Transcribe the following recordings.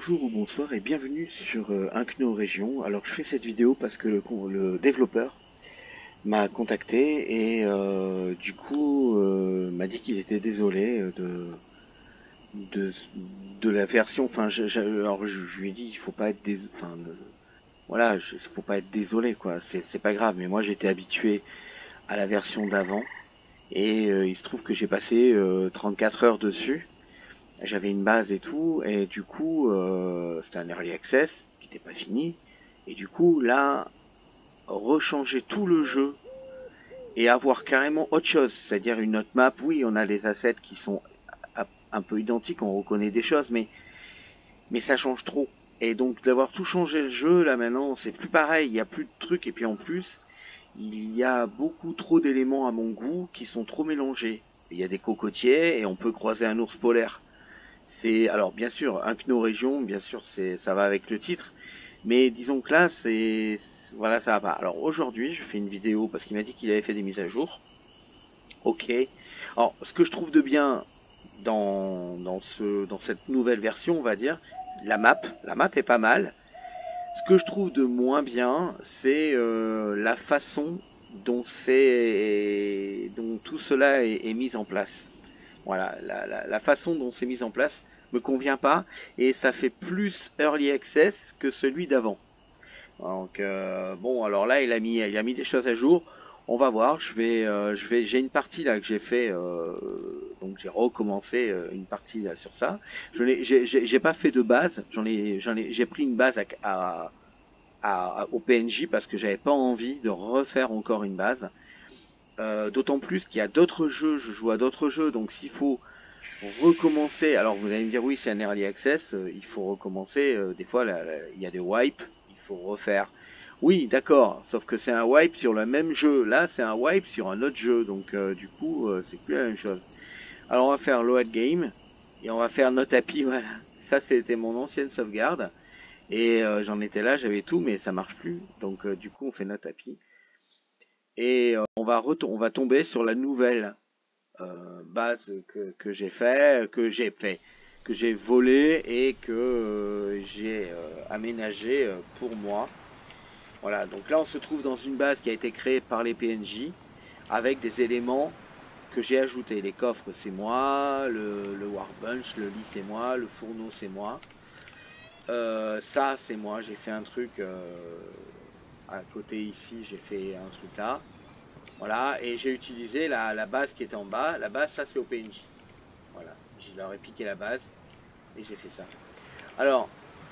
Bonjour ou bonsoir et bienvenue sur Inkno Région. Alors je fais cette vidéo parce que le développeur m'a contacté et du coup m'a dit qu'il était désolé de, de la version. Enfin, alors je lui ai dit il faut pas être voilà, faut pas être désolé quoi. C'est pas grave. Mais moi j'étais habitué à la version d'avant et il se trouve que j'ai passé 34 heures dessus. J'avais une base et tout, et du coup, c'était un early access qui n'était pas fini. Et du coup, là, rechanger tout le jeu et avoir carrément autre chose, c'est-à-dire une autre map. Oui, on a les assets qui sont un peu identiques, on reconnaît des choses, mais ça change trop. Et donc d'avoir tout changé le jeu, là maintenant, c'est plus pareil, il y a plus de trucs, et puis en plus, il y a beaucoup trop d'éléments à mon goût qui sont trop mélangés. Il y a des cocotiers et on peut croiser un ours polaire. C'est alors bien sûr Inkno Région, bien sûr ça va avec le titre, mais disons que là voilà, ça va pas. Alors aujourd'hui je fais une vidéo parce qu'il m'a dit qu'il avait fait des mises à jour. Ok. Alors ce que je trouve de bien dans cette nouvelle version, on va dire, la map est pas mal. Ce que je trouve de moins bien, c'est la façon dont dont tout cela est mis en place. Voilà, la façon dont c'est mis en place me convient pas et ça fait plus early access que celui d'avant. Donc bon, alors là il a mis des choses à jour. On va voir. J'ai une partie là que j'ai fait, donc j'ai recommencé une partie là sur ça. J'ai pas fait de base. J'ai pris une base au PNJ parce que j'avais pas envie de refaire encore une base. D'autant plus qu'il y a d'autres jeux, je joue à d'autres jeux, donc s'il faut recommencer, alors vous allez me dire oui c'est un early access, il faut recommencer, des fois il y a des wipes, il faut refaire. Oui d'accord, sauf que c'est un wipe sur le même jeu, là c'est un wipe sur un autre jeu, donc du coup c'est plus la même chose. Alors on va faire load game, et on va faire no tapis, voilà. Ça c'était mon ancienne sauvegarde, et j'en étais là, j'avais tout, mais ça marche plus, donc du coup on fait no tapis. Et on va tomber sur la nouvelle base que j'ai fait, que j'ai volé et que j'ai aménagé pour moi. Voilà, donc là on se trouve dans une base qui a été créée par les PNJ avec des éléments que j'ai ajoutés. Les coffres c'est moi, le workbench, le lit c'est moi, le fourneau c'est moi. Ça c'est moi, j'ai fait un truc à côté ici, j'ai fait un truc là. Voilà, et j'ai utilisé la base qui était en bas. La base, ça c'est au PNJ. Voilà, je leur ai piqué la base et j'ai fait ça. Alors,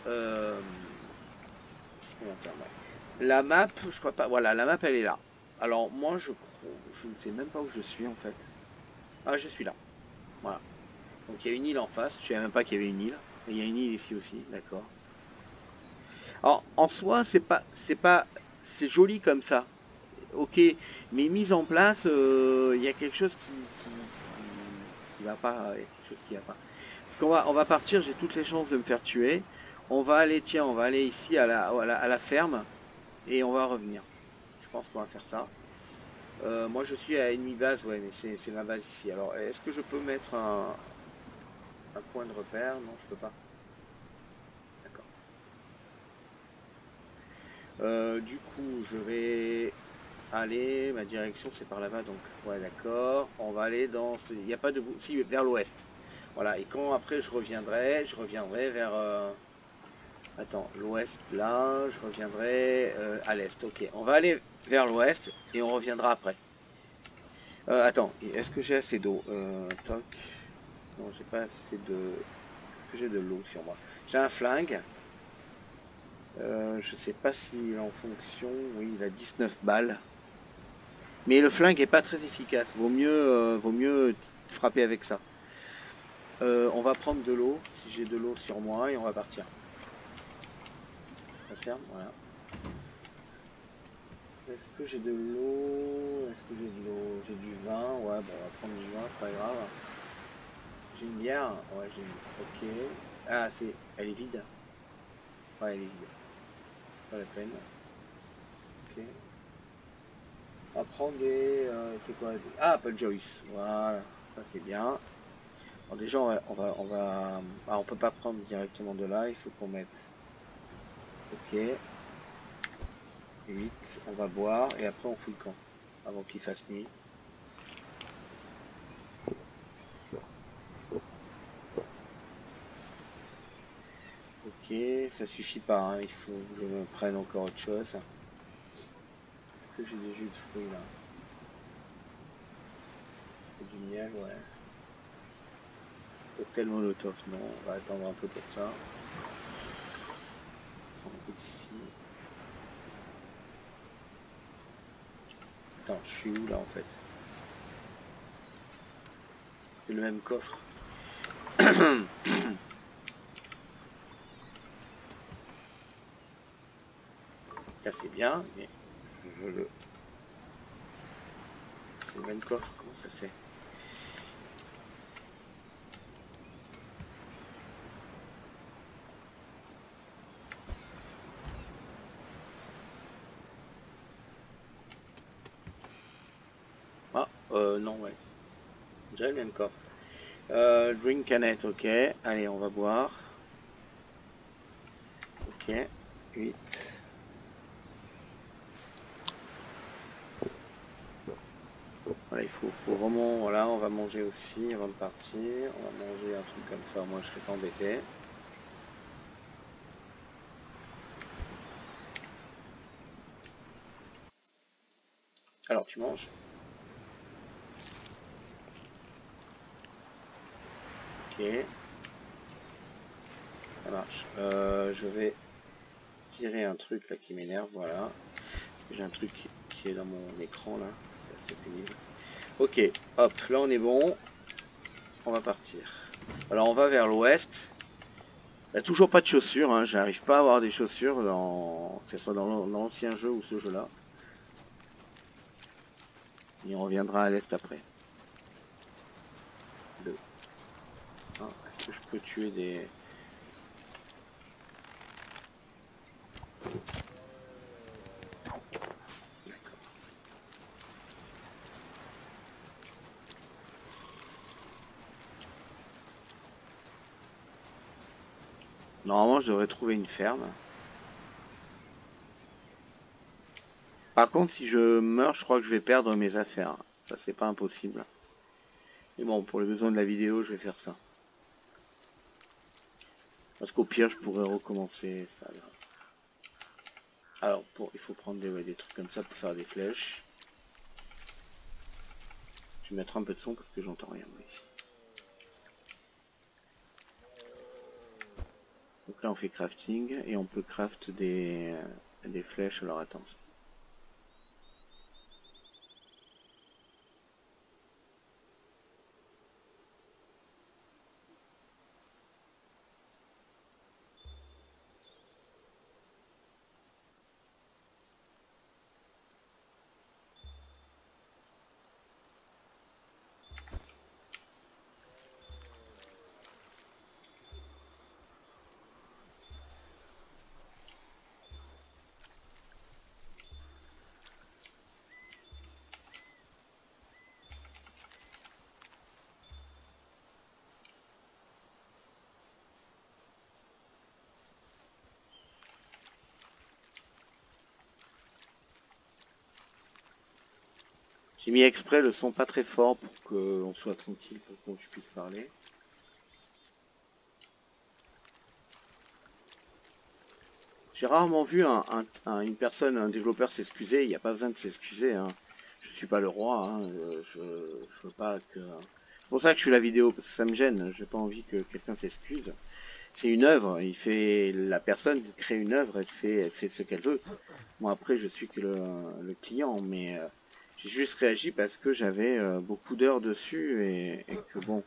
comment faire là. La map, je crois pas. Voilà, la map elle est là. Alors moi, je ne sais même pas où je suis en fait. Ah, je suis là. Voilà. Donc il y a une île en face. Je savais même pas qu'il y avait une île. Et il y a une île ici aussi, d'accord. Alors en soi, c'est joli comme ça. Ok, mais mise en place, il y a quelque chose qui va pas, il y a quelque chose qui va pas. Parce on va partir, j'ai toutes les chances de me faire tuer. On va aller, tiens, on va aller ici à la ferme et on va revenir. Je pense qu'on va faire ça. Moi je suis à ennemi base, ouais, mais c'est ma base ici. Alors est-ce que je peux mettre un point de repère? Non, je peux pas. D'accord. Du coup, je vais aller, ma direction c'est par là-bas, donc ouais d'accord, on va aller dans, il n'y a pas de, si, vers l'ouest, voilà, et quand après je reviendrai vers, attends, l'ouest là, je reviendrai à l'est, ok, on va aller vers l'ouest et on reviendra après. Attends, est-ce que j'ai assez d'eau? Toc, non j'ai pas assez de, est-ce que j'ai de l'eau sur moi? J'ai un flingue, je sais pas s'il est en fonction, oui il a 19 balles. Mais le flingue est pas très efficace. Vaut mieux frapper avec ça. On va prendre de l'eau, si j'ai de l'eau sur moi, et on va partir. Ça ferme, voilà. Est-ce que j'ai de l'eau? Est-ce que j'ai de l'eau? J'ai du vin, ouais, bon, on va prendre du vin, c'est pas grave. J'ai une bière, ouais, j'ai une. Ok. Ah, elle est vide. Ouais, elle est vide. Pas la peine. Ok. On va prendre des. C'est quoi? Ah, Apple Joyce. Voilà, ça c'est bien. Alors déjà, on peut pas prendre directement de là, il faut qu'on mette. Ok. 8, on va boire et après on fout le camp avant qu'il fasse nuit. Ok, ça suffit pas, hein, il faut que je me prenne encore autre chose. Est-ce que j'ai des jus de fruits là? C'est du miel, ouais. Cocktail Molotov, non, on va attendre un peu pour ça. Ici. Attends, je suis où là en fait? C'est le même coffre. Là c'est bien, mais je veux le. C'est le même coffre, comment ça c'est? Ah, non, ouais. J'ai le même coffre. Drink canette, ok. Allez, on va boire. Ok, 8. Voilà, faut vraiment, voilà, on va manger aussi avant de partir. On va manger un truc comme ça, moi je serai pas embêté. Alors tu manges. Ok, ça marche. Je vais tirer un truc là qui m'énerve, voilà. J'ai un truc qui est dans mon écran là, c'est assez pénible. Ok, hop, là on est bon. On va partir. Alors on va vers l'ouest. Il n'y a toujours pas de chaussures, hein. J'arrive pas à avoir des chaussures, que ce soit dans l'ancien jeu ou ce jeu-là. Et on reviendra à l'est après. Est-ce que je peux tuer des... Normalement, je devrais trouver une ferme. Par contre, si je meurs, je crois que je vais perdre mes affaires. Ça, c'est pas impossible. Mais bon, pour les besoins de la vidéo, je vais faire ça. Parce qu'au pire, je pourrais recommencer. C'est pas grave. Alors, il faut prendre des trucs comme ça pour faire des flèches. Je vais mettre un peu de son parce que j'entends rien ici. Donc là, on fait crafting et on peut craft des flèches. Alors, attention. J'ai mis exprès le son pas très fort pour qu'on soit tranquille, pour que je puisse parler. J'ai rarement vu une personne, un développeur s'excuser. Il n'y a pas besoin de s'excuser, hein. Je suis pas le roi, hein. Je veux pas que... C'est pour ça que je fais la vidéo, parce que ça me gêne. J'ai pas envie que quelqu'un s'excuse. C'est une œuvre. La personne qui crée une œuvre, elle fait ce qu'elle veut. Moi après, je suis que le client, mais j'ai juste réagi parce que j'avais beaucoup d'heures dessus et que bon.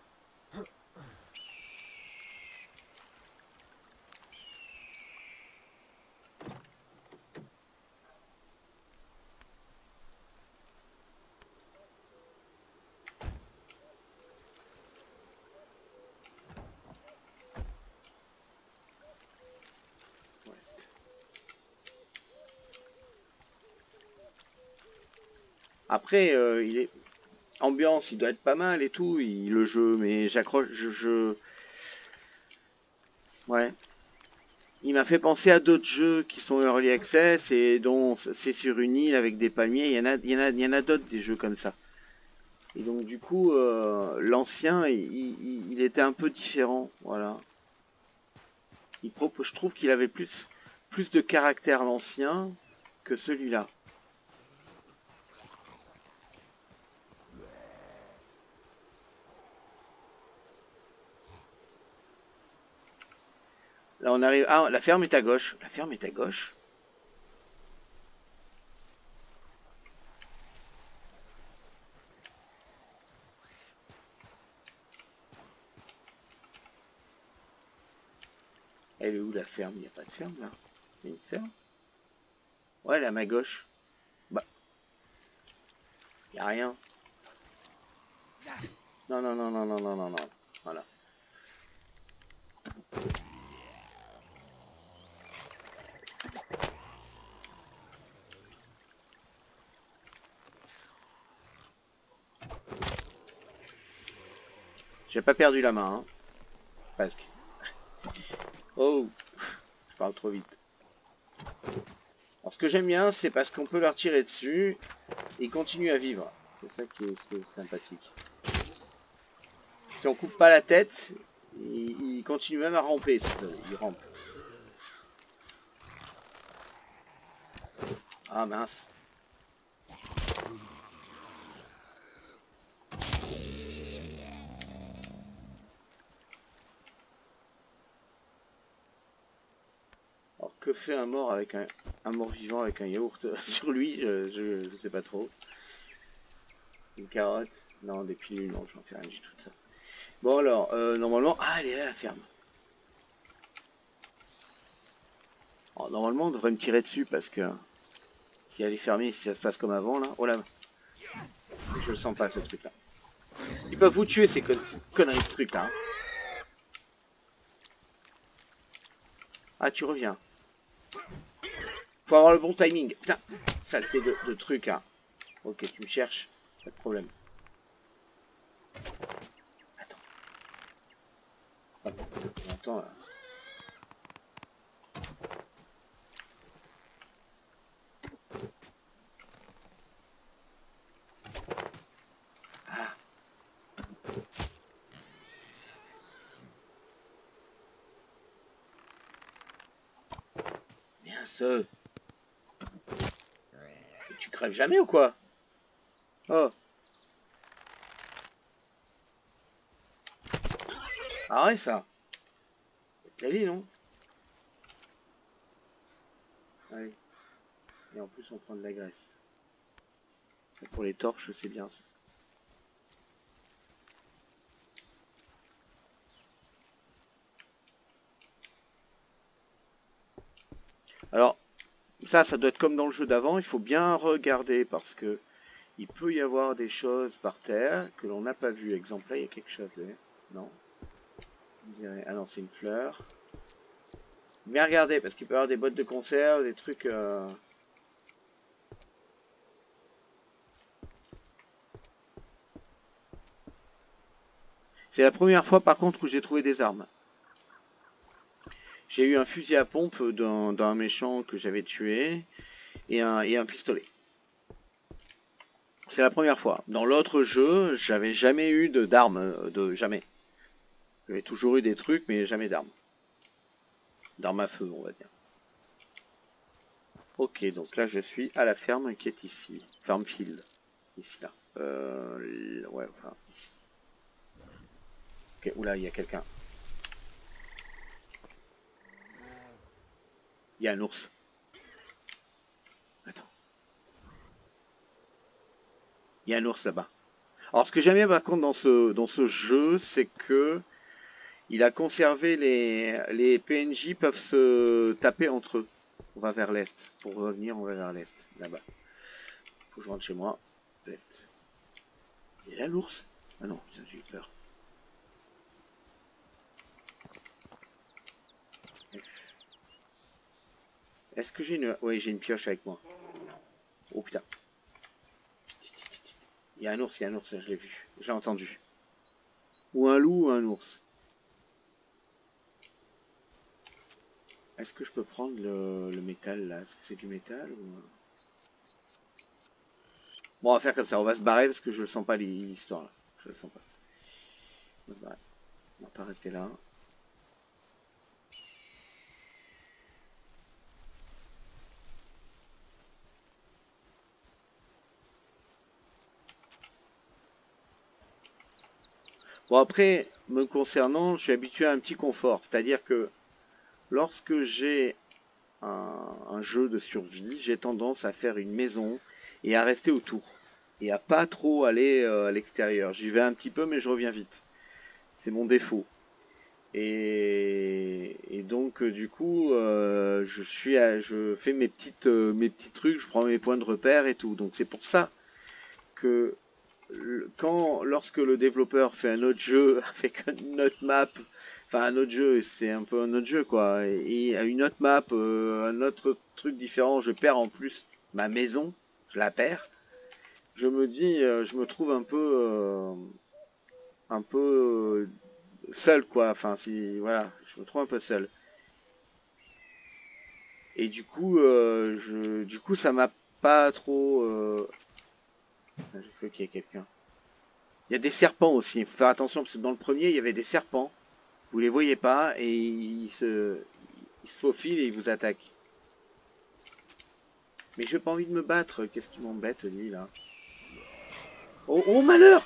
Après, Ambiance, il doit être pas mal et tout, le jeu, mais j'accroche, ouais. Il m'a fait penser à d'autres jeux qui sont early access et dont c'est sur une île avec des palmiers. Il y en a d'autres des jeux comme ça. Et donc du coup, l'ancien, il était un peu différent, voilà. Je trouve qu'il avait plus de caractère l'ancien que celui-là. Là, on arrive. Ah, la ferme est à gauche. La ferme est à gauche. Elle est où la ferme? Il n'y a pas de ferme là. Il y a une ferme? Ouais, elle est à ma gauche. Bah, il n'y a rien. Non, non, non, non, non, non, non, non. Voilà. J'ai pas perdu la main, hein. Presque. Oh, je parle trop vite. Alors, ce que j'aime bien, c'est parce qu'on peut leur tirer dessus et ils continuent à vivre. C'est ça qui est sympathique. Si on coupe pas la tête, ils continuent même à ramper. Ils rampent. Ah mince. Alors que fait un mort avec un mort vivant avec un yaourt sur lui? Je sais pas trop. Une carotte? Non, des pilules, non, j'en fais rien du tout de ça. Bon alors, normalement... Ah, elle est là la ferme. Alors, normalement, on devrait me tirer dessus parce que... Si elle est fermée, si ça se passe comme avant, là... Oh là, je le sens pas, ce truc-là. Ils peuvent vous tuer, ces conneries de trucs-là. Hein. Ah, tu reviens. Faut avoir le bon timing. Putain, saleté de trucs, hein. Ok, tu me cherches. Pas de problème. Attends. Attends, là. Ah. Bien ce. Tu crèves jamais ou quoi? Oh. Ah ouais, ça. C'est la vie, non? Allez. Et en plus, on prend de la graisse. Pour les torches, c'est bien ça. Alors, ça doit être comme dans le jeu d'avant. Il faut bien regarder parce que il peut y avoir des choses par terre que l'on n'a pas vu. Exemple, là, il y a quelque chose. Là. Non. Ah non, c'est une fleur. Bien regarder parce qu'il peut y avoir des bottes de conserve, des trucs... C'est la première fois par contre où j'ai trouvé des armes. J'ai eu un fusil à pompe d'un méchant que j'avais tué et un pistolet. C'est la première fois. Dans l'autre jeu, j'avais jamais eu d'armes, jamais. J'avais toujours eu des trucs, mais jamais d'armes. D'armes à feu, on va dire. Ok, donc là je suis à la ferme qui est ici. Farmfield. Ici, là. Ouais, enfin, ici. Ok, oula, il y a quelqu'un. Il y a un ours. Attends. Il y a un ours là-bas. Alors ce que j'aime bien par contre dans ce jeu, c'est que il a conservé les PNJ peuvent se taper entre eux. On va vers l'est. Pour revenir, on va vers l'est. Là-bas. Faut que je rentre chez moi. L'est. Il est là l'ours? Ah non, j'ai eu peur. Est-ce que j'ai une... Oui, j'ai une pioche avec moi. Oh putain. Il y a un ours, je l'ai vu. J'ai entendu. Ou un loup ou un ours. Est-ce que je peux prendre le métal là? Est-ce que c'est du métal ou... Bon, on va faire comme ça. On va se barrer parce que je ne sens pas l'histoire là. Je le sens pas. On va se barrer. On va pas rester là. Bon, après, me concernant, je suis habitué à un petit confort. C'est-à-dire que lorsque j'ai un jeu de survie, j'ai tendance à faire une maison et à rester autour. Et à pas trop aller à l'extérieur. J'y vais un petit peu, mais je reviens vite. C'est mon défaut. Et donc, du coup, je fais mes petits trucs, je prends mes points de repère et tout. Donc, c'est pour ça que lorsque le développeur fait un autre jeu avec une autre map, enfin un autre jeu, c'est un peu un autre jeu quoi, et à une autre map, un autre truc différent, je perds en plus ma maison, je la perds. Je me dis, je me trouve un peu seul quoi. Enfin si voilà, je me trouve un peu seul. Et du coup, ça m'a pas trop. J'ai cru qu'il y ait quelqu'un. Il y a des serpents aussi. Il faut faire attention parce que dans le premier, il y avait des serpents. Vous les voyez pas et ils se faufilent et ils vous attaquent. Mais j'ai pas envie de me battre. Qu'est-ce qui m'embête lui là? Oh, oh malheur!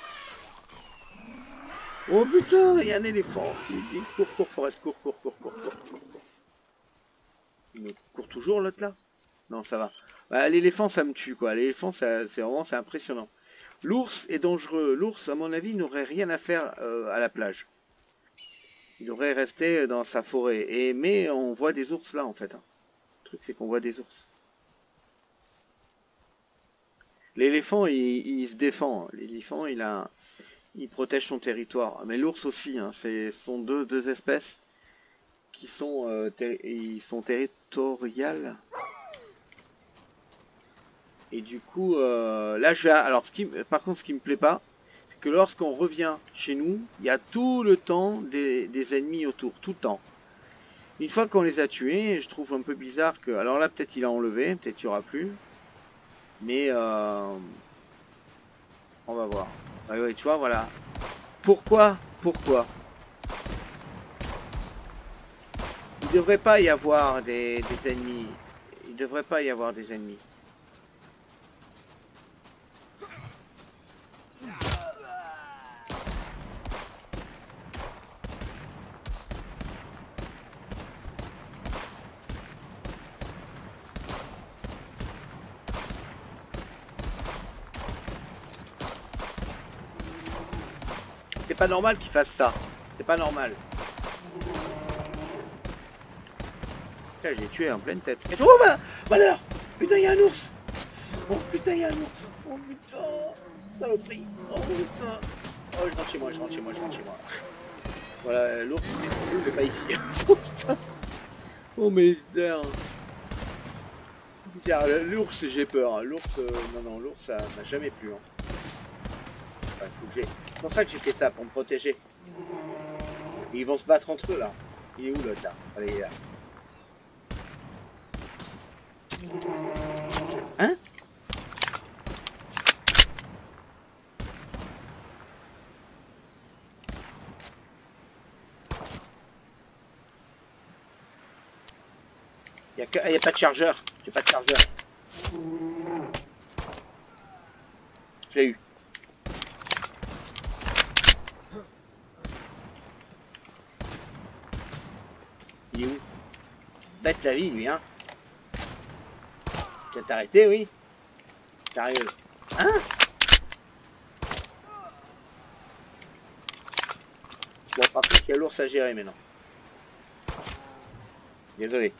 Oh putain, il y a un éléphant. Il court, Forest, court. Il me court toujours l'autre là? Non, ça va. Bah, l'éléphant, ça me tue quoi. L'éléphant, c'est impressionnant. L'ours est dangereux. L'ours, à mon avis, n'aurait rien à faire à la plage. Il devrait rester dans sa forêt. Mais on voit des ours là en fait. Le truc, c'est qu'on voit des ours. L'éléphant, il se défend. L'éléphant, il protège son territoire. Mais l'ours aussi, hein, ce sont deux espèces qui sont, ils sont territoriales. Et du coup, là, alors, par contre, ce qui me plaît pas, c'est que lorsqu'on revient chez nous, il y a tout le temps des ennemis autour, tout le temps. Une fois qu'on les a tués, je trouve un peu bizarre que... Alors là, peut-être il a enlevé, peut-être il n'y aura plus. Mais on va voir. Ah oui, tu vois, voilà. Pourquoi il ne devrait pas y avoir des ennemis. Il ne devrait pas y avoir des ennemis. C'est pas normal qu'il fasse ça. C'est pas normal. Putain, j'ai tué en pleine tête. Oh bah, malheur. Putain, il y a un ours. Oh putain, il y a un ours. Oh putain. Ça m'a pris. Oh putain. Oh, je rentre chez moi. Voilà, l'ours, il n'est pas ici. Oh putain. Oh misère. Tiens, l'ours, j'ai peur. L'ours, non, l'ours, ça m'a jamais plu. Hein. Enfin, c'est pour ça que j'ai fait ça, pour me protéger. Et ils vont se battre entre eux, là. Il est où, l'autre, là? Allez, il est là. Hein? Il n'y a pas de chargeur. J'ai pas de chargeur. Je l'ai eu. Il est où? Bête la vie, lui, hein. Tu vas t'arrêter, oui? Sérieux. Hein? Bon, par contre, il y a l'ours à gérer maintenant. Désolé.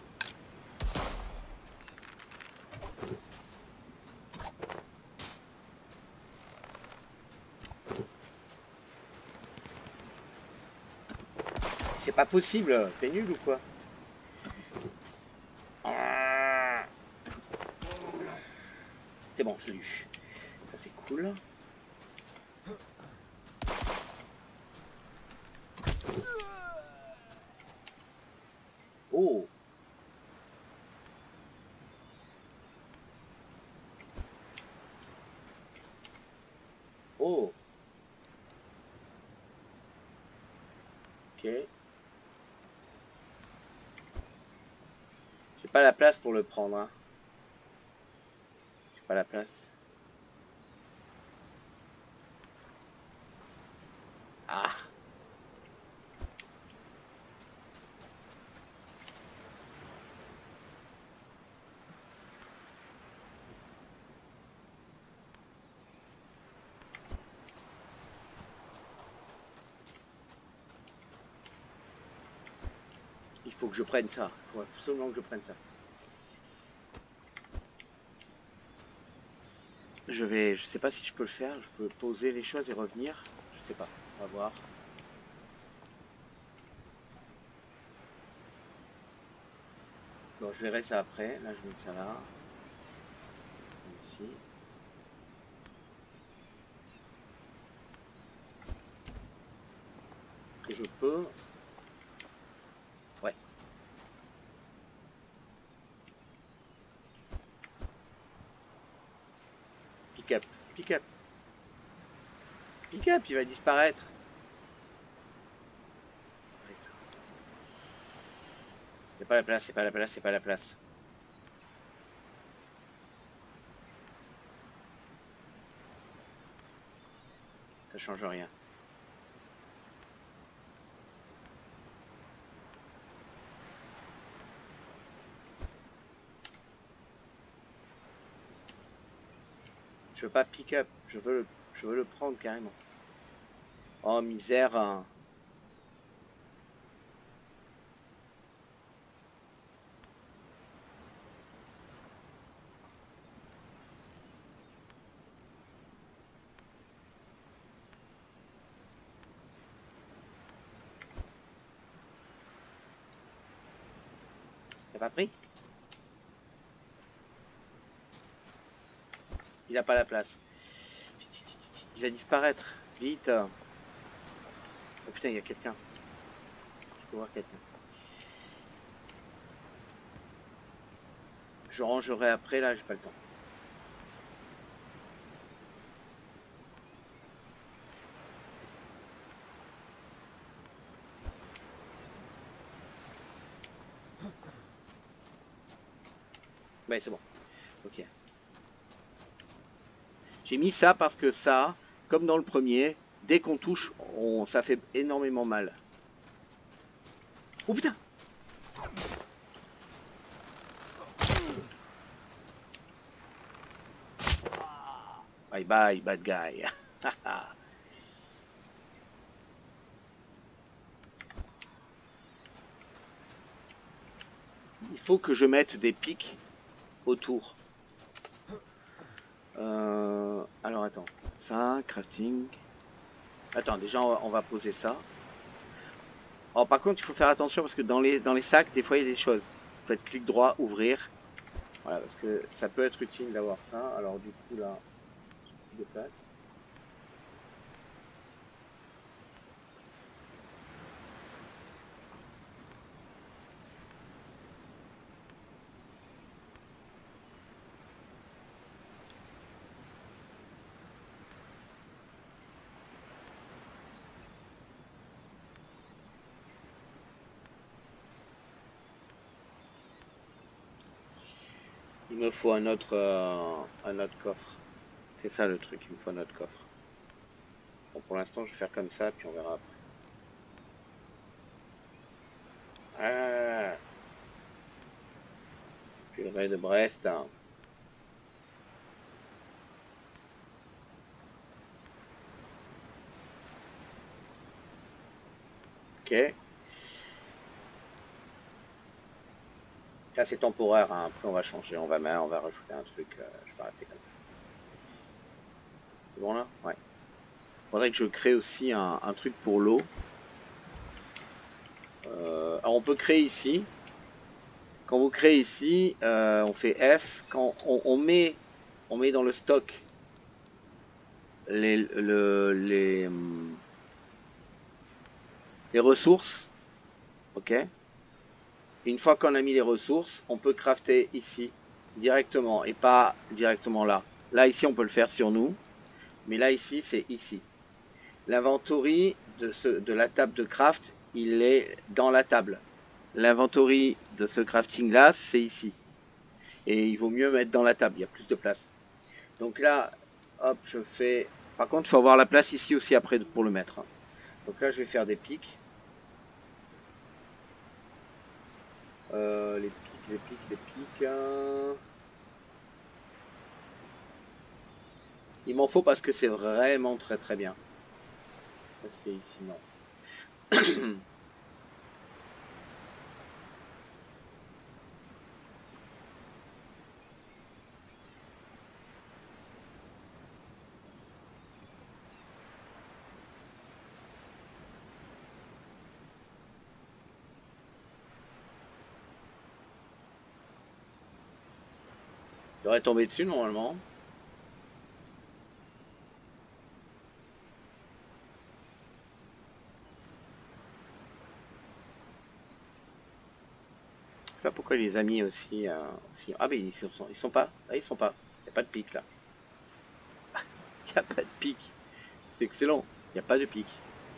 C'est pas possible, t'es nul ou quoi? C'est bon, je l'ai eu. Ça c'est cool. Oh. Ok. J'ai pas la place pour le prendre. Hein. J'ai pas la place. Ah. Il faut que je prenne ça. Il faut absolument que je prenne ça. Je sais pas si je peux le faire. Je peux poser les choses et revenir. Je sais pas. On va voir. Bon, je verrai ça après. Là, je mets ça là. Ici. Que je peux. Ouais. Pick up. Pick up. Pick up, il va disparaître. C'est pas la place, c'est pas la place, c'est pas la place. Ça change rien. Je veux pas pick up, je veux le prendre carrément. Oh misère. Hein. T'as pas pris? Il a pas la place. Il va disparaître. Vite. Oh putain, il y a quelqu'un. Je peux voir quelqu'un. Je rangerai après, là, j'ai pas le temps. Ouais, c'est bon. Ok. J'ai mis ça parce que ça, comme dans le premier, dès qu'on touche, ça fait énormément mal. Oh putain! Bye bye, bad guy. Il faut que je mette des pics autour. Alors attends. Ça, crafting. Attends, déjà on va poser ça. Oh, par contre, il faut faire attention parce que dans les sacs, des fois il y a des choses. Faites clic droit, ouvrir. Voilà, parce que ça peut être utile d'avoir ça. Alors du coup là, de place. Il me faut un autre coffre. C'est ça le truc, il me faut un autre coffre. Bon, pour l'instant, je vais faire comme ça, puis on verra après. Ah, purée de Brest. Hein. Ok. Là, c'est temporaire. Hein. Après, on va changer. On va rajouter un truc. Je vais rester comme ça. C'est bon là? Ouais. Faudrait que je crée aussi un truc pour l'eau. Alors, on peut créer ici. Quand vous créez ici, on fait F. Quand on met dans le stock les ressources. Ok. Une fois qu'on a mis les ressources, on peut crafter ici directement et pas directement là. Là, ici, on peut le faire sur nous. Mais là ici, c'est ici. L'inventory de la table de craft, il est dans la table. L'inventory de ce crafting là, c'est ici. Et il vaut mieux mettre dans la table, il y a plus de place. Donc là, hop, je fais... Par contre, il faut avoir la place ici aussi après pour le mettre. Donc là, je vais faire des pics. Les pics. Il m'en faut parce que c'est vraiment très très bien. Ça, c'est ici, non. Il devrait tomber dessus normalement. Je sais pas pourquoi il les a mis aussi. Ah mais ils sont pas. Ah, ils sont pas. Il n'y a pas de pic là. Il n'y a pas de pic. C'est excellent. Il n'y a pas de pic.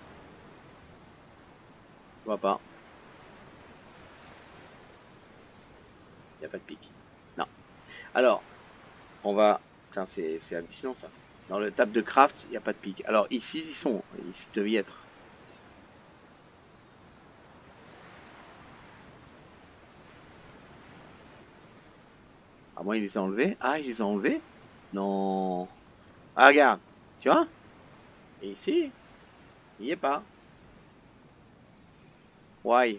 Je vois pas. Il n'y a pas de pic. Non. Alors, on va... Putain, c'est hallucinant ça. Dans le table de craft, il n'y a pas de pic. Alors ici, ils sont. Ils devaient y être. Ah, moi, il les a enlevés. Ah, il les a enlevés? Non. Ah, regarde. Tu vois? Et ici, il n'y est pas. Why?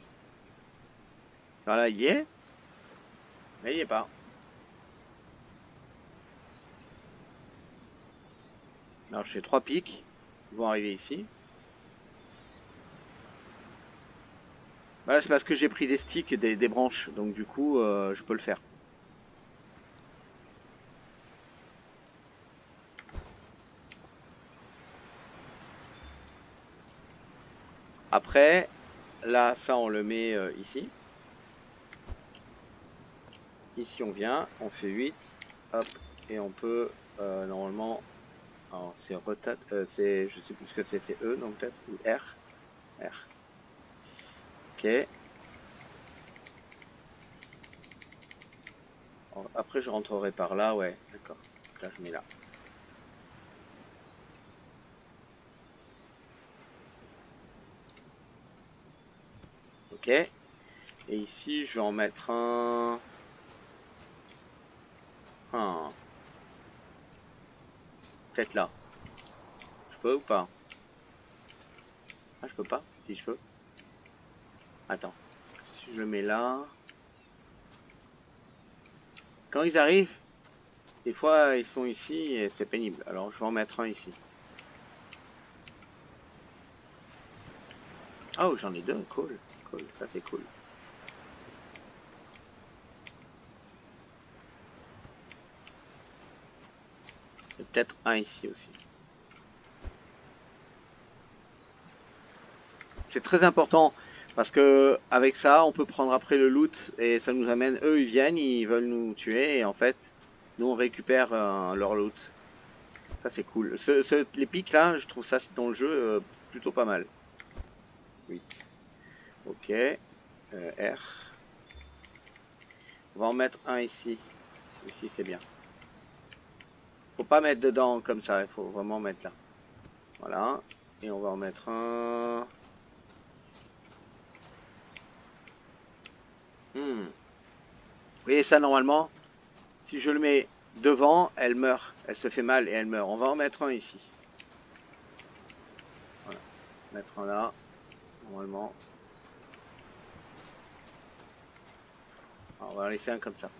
Voilà, il y est. Mais il n'y est pas. Alors, je fais 3 pics. Ils vont arriver ici. Voilà, c'est parce que j'ai pris des sticks et des branches. Donc, du coup, je peux le faire. Après, là, ça, on le met ici. Ici, on vient. On fait 8. Hop. Et on peut, normalement... Alors, c'est rotate... c'est... Je sais plus ce que c'est E, donc peut-être. Ou R. R. Ok. Alors, après, je rentrerai par là, ouais. D'accord. Là, je mets là. Ok. Et ici, je vais en mettre un... Peut-être là. Je peux ou pas? Ah, je peux pas? Si je peux. Attends. Si je le mets là... Quand ils arrivent, des fois, ils sont ici et c'est pénible. Alors, je vais en mettre un ici. Oh, j'en ai deux. Cool. Cool. Ça, c'est cool. Et peut-être un ici aussi. C'est très important parce que avec ça, on peut prendre après le loot et ça nous amène. Eux, ils viennent, ils veulent nous tuer et en fait, nous on récupère leur loot. Ça c'est cool. Les pics là, je trouve ça dans le jeu plutôt pas mal. 8. Ok. R. On va en mettre un ici. Ici c'est bien. Faut pas mettre dedans comme ça, il faut vraiment mettre là. Voilà. Et on va en mettre un. Vous voyez ça normalement, si je le mets devant, elle meurt. Elle se fait mal et elle meurt. On va en mettre un ici. Voilà. Mettre un là, normalement. Alors, on va en laisser un comme ça.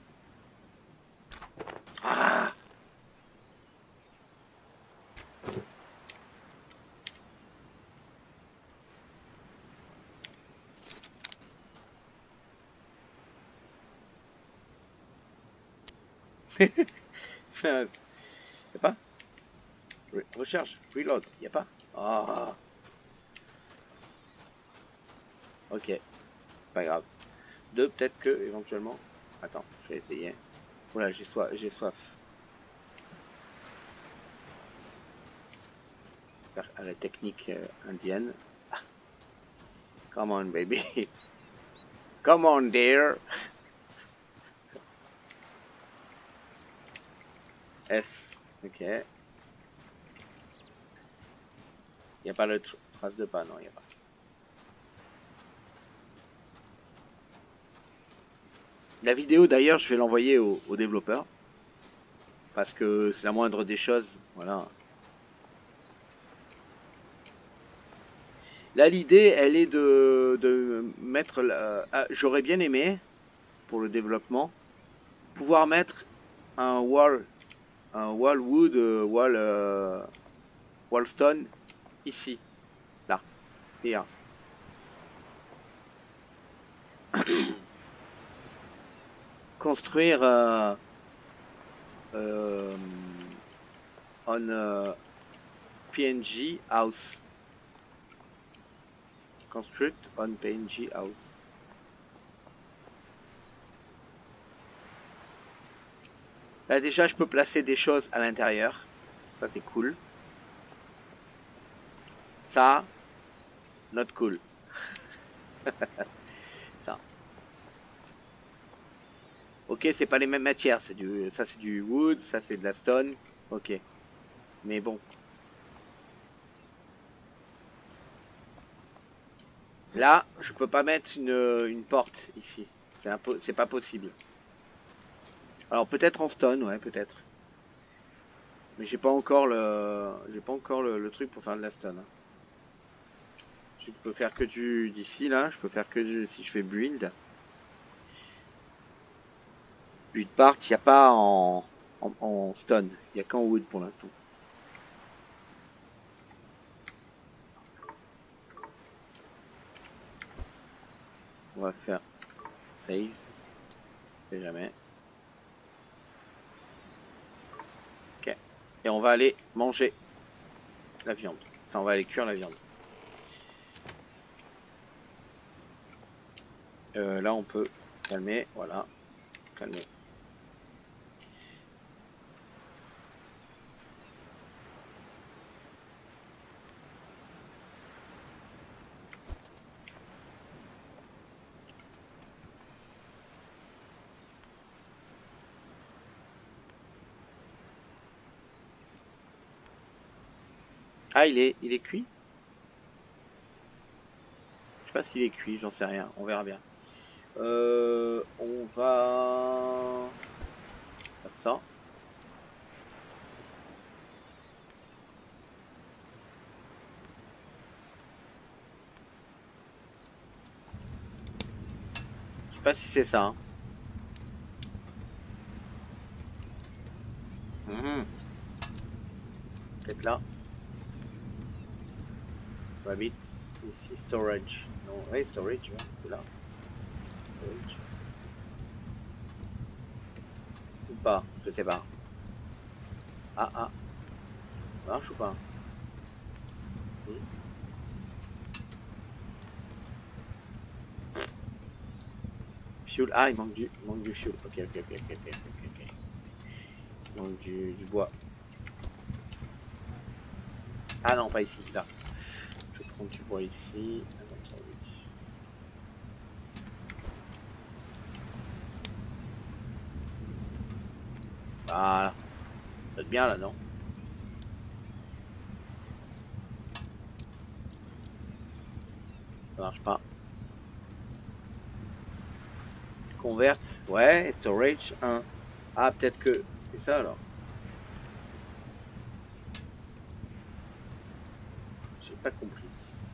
Ah! Y'a pas? Recharge, reload, y'a pas? Ah. Ok, pas grave. Deux, peut-être que, éventuellement. Attends, je vais essayer. Voilà, j'ai soif, j'ai soif. À la technique indienne. Come on, baby. Come on, dear. F. Ok. Il n'y a pas le trace de pas, non, il n'y a pas. La vidéo, d'ailleurs, je vais l'envoyer aux développeurs. Parce que c'est la moindre des choses. Voilà. Là, l'idée, elle est de mettre... j'aurais bien aimé, pour le développement, pouvoir mettre un wall wood, wall stone, ici. Là. Here. Construire on PNG house. Construct on PNG house. Là déjà je peux placer des choses à l'intérieur. Ça c'est cool. Ça, not cool. Ça. Ok, c'est pas les mêmes matières. Ça c'est du wood, ça c'est de la stone. Ok. Mais bon. Là, je peux pas mettre une porte ici. C'est pas possible. Alors peut-être en stone, ouais, peut-être. Mais j'ai pas encore le truc pour faire de la stone. Hein. Je peux faire que d'ici là. Je peux faire que si je fais build. Build part, il n'y a pas en stone. Il n'y a qu'en wood pour l'instant. On va faire save. C'est jamais. Ok. Et on va aller manger la viande. Enfin, on va aller cuire la viande. Là, on peut calmer. Voilà. Calmer. Ah, il est cuit? Je sais pas s'il est cuit, j'en sais rien. On verra bien. On va faire ça. Je sais pas si c'est ça. Hein. Peut-être là. Rabbit. Ici, storage. Non, ouais, storage, ouais, c'est là. Storage. Ou pas, je sais pas. Ah, ah. Ça marche ou pas? Oui. Fuel. Ah, il manque du fuel. Ok, ok, ok, ok, ok, ok, ok. Il manque du bois. Ah non, pas ici, là. Je vais prendre du bois ici. Voilà. Ça va être bien là, non? Ça marche pas. Convert. Ouais, storage 1. Ah, peut-être que c'est ça alors. J'ai pas compris.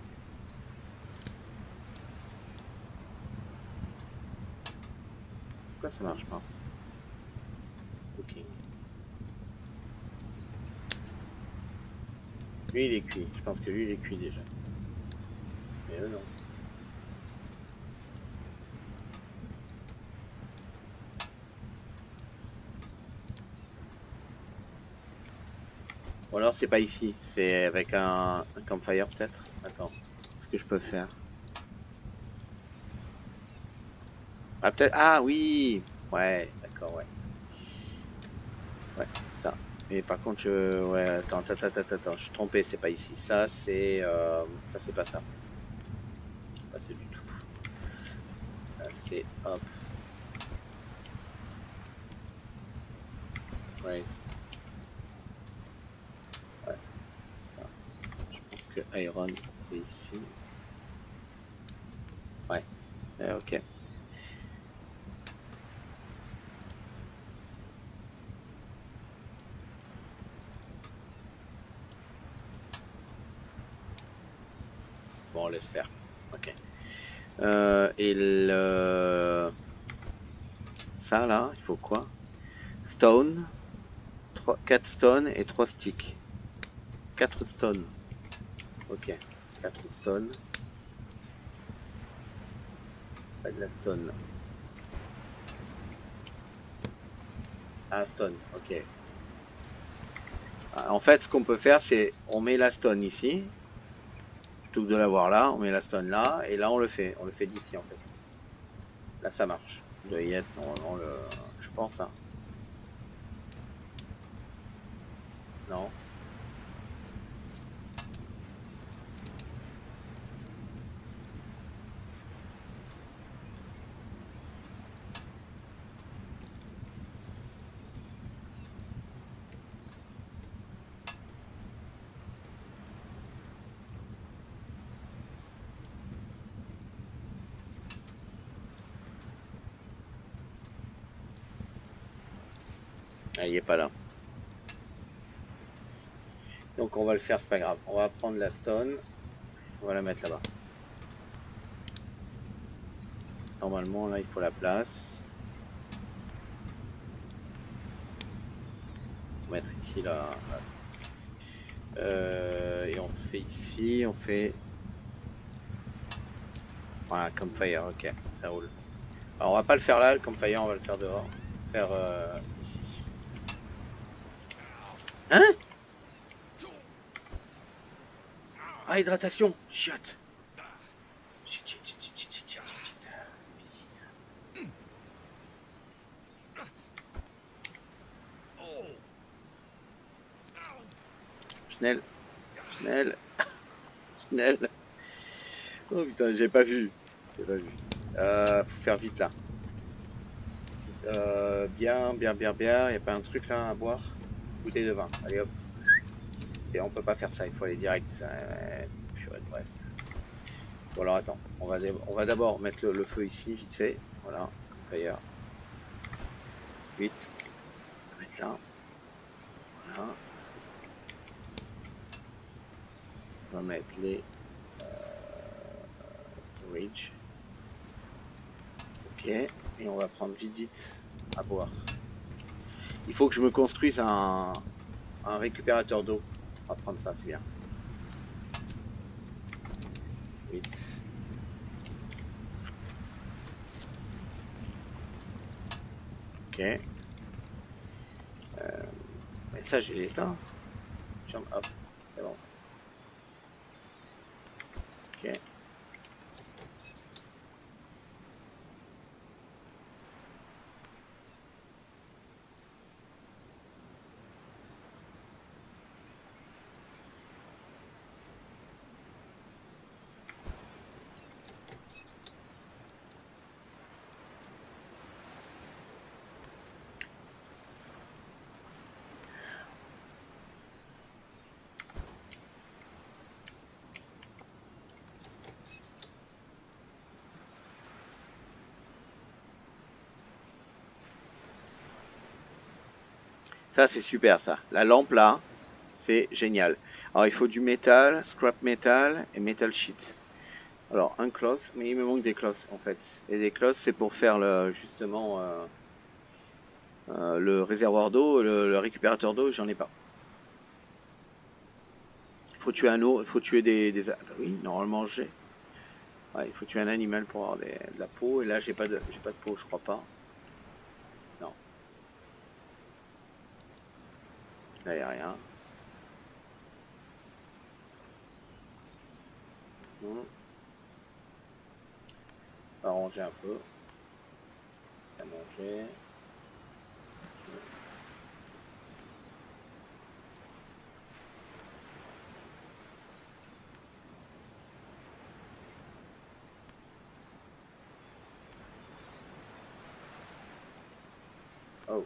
Pourquoi ça marche pas? Ok. Lui il est cuit. Je pense que lui il est cuit déjà. Mais eux non. Ou alors c'est pas ici, c'est avec un campfire peut-être. Attends, ce que je peux faire. Ah peut-être. Ah oui. Ouais, d'accord, ouais. Ouais, c'est ça. Mais par contre, ouais, attends, je suis trompé, c'est pas ici. Ça c'est pas ça. Pas c'est du tout. Là, c'est hop. Ouais, ouais, c'est ça. Je pense que Iron, c'est ici. Ouais, ok. Bon, on laisse faire. Ok. Et ça là, il faut quoi? Stone, 4 stones et 3 sticks. 4 stones. Ok. 4 stones. Pas de la stone. Ah, stone, ok. En fait, ce qu'on peut faire, c'est on met la stone ici. Plutôt que de l'avoir là, on met la stone là. Et là, on le fait. On le fait d'ici en fait. Là, ça marche. Il doit y être normalement le. Je pense, hein. Non. Ah, il est pas là. Donc on va le faire, c'est pas grave. On va prendre la stone. On va la mettre là-bas. Normalement, là, il faut la place. On va mettre ici là. Et on fait ici, on fait. Voilà, campfire, ok, ça roule. Alors on va pas le faire là, le campfire, on va le faire dehors. Faire ici. Hein? Ah, hydratation! Chiotte! Chut. Schnell, Schnell, Schnell. Oh putain, j'ai pas vu. J'ai pas vu. Faut faire vite là. Bien. Y a pas un truc là à boire? Bouteille de vin. Allez hop. Et on peut pas faire ça, il faut aller direct. Purée de Brest. Bon alors attends, on va d'abord mettre le feu ici, vite fait. Voilà, campfire. Vite. On va mettre là. Voilà. On va mettre les storage. Ok. Et on va prendre vite à boire. Il faut que je me construise un récupérateur d'eau. On va prendre ça, c'est bien. Vite. Ok. Mais ça, j'ai l'éteint. Hop, c'est bon. Ok. Ça, c'est super, ça. La lampe, là, c'est génial. Alors, il faut du métal, scrap metal et metal sheet. Alors, un cloth, mais il me manque des cloths, en fait. Et des cloths, c'est pour faire, justement, le réservoir d'eau, le récupérateur d'eau, j'en ai pas. Il faut tuer un eau, il faut tuer des... Oui, normalement, j'ai. Ouais, il faut tuer un animal pour avoir de la peau. Et là, j'ai pas de peau, je crois pas. Non. Là, il n'y a rien. Arranger un peu. Ça manger. Oh.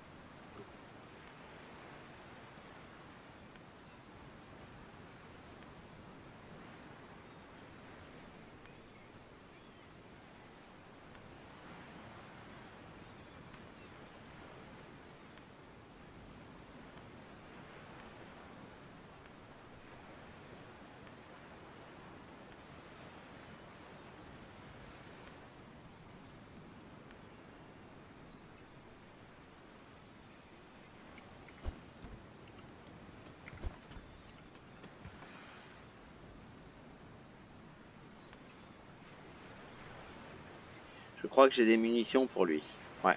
Je crois que j'ai des munitions pour lui. Ouais.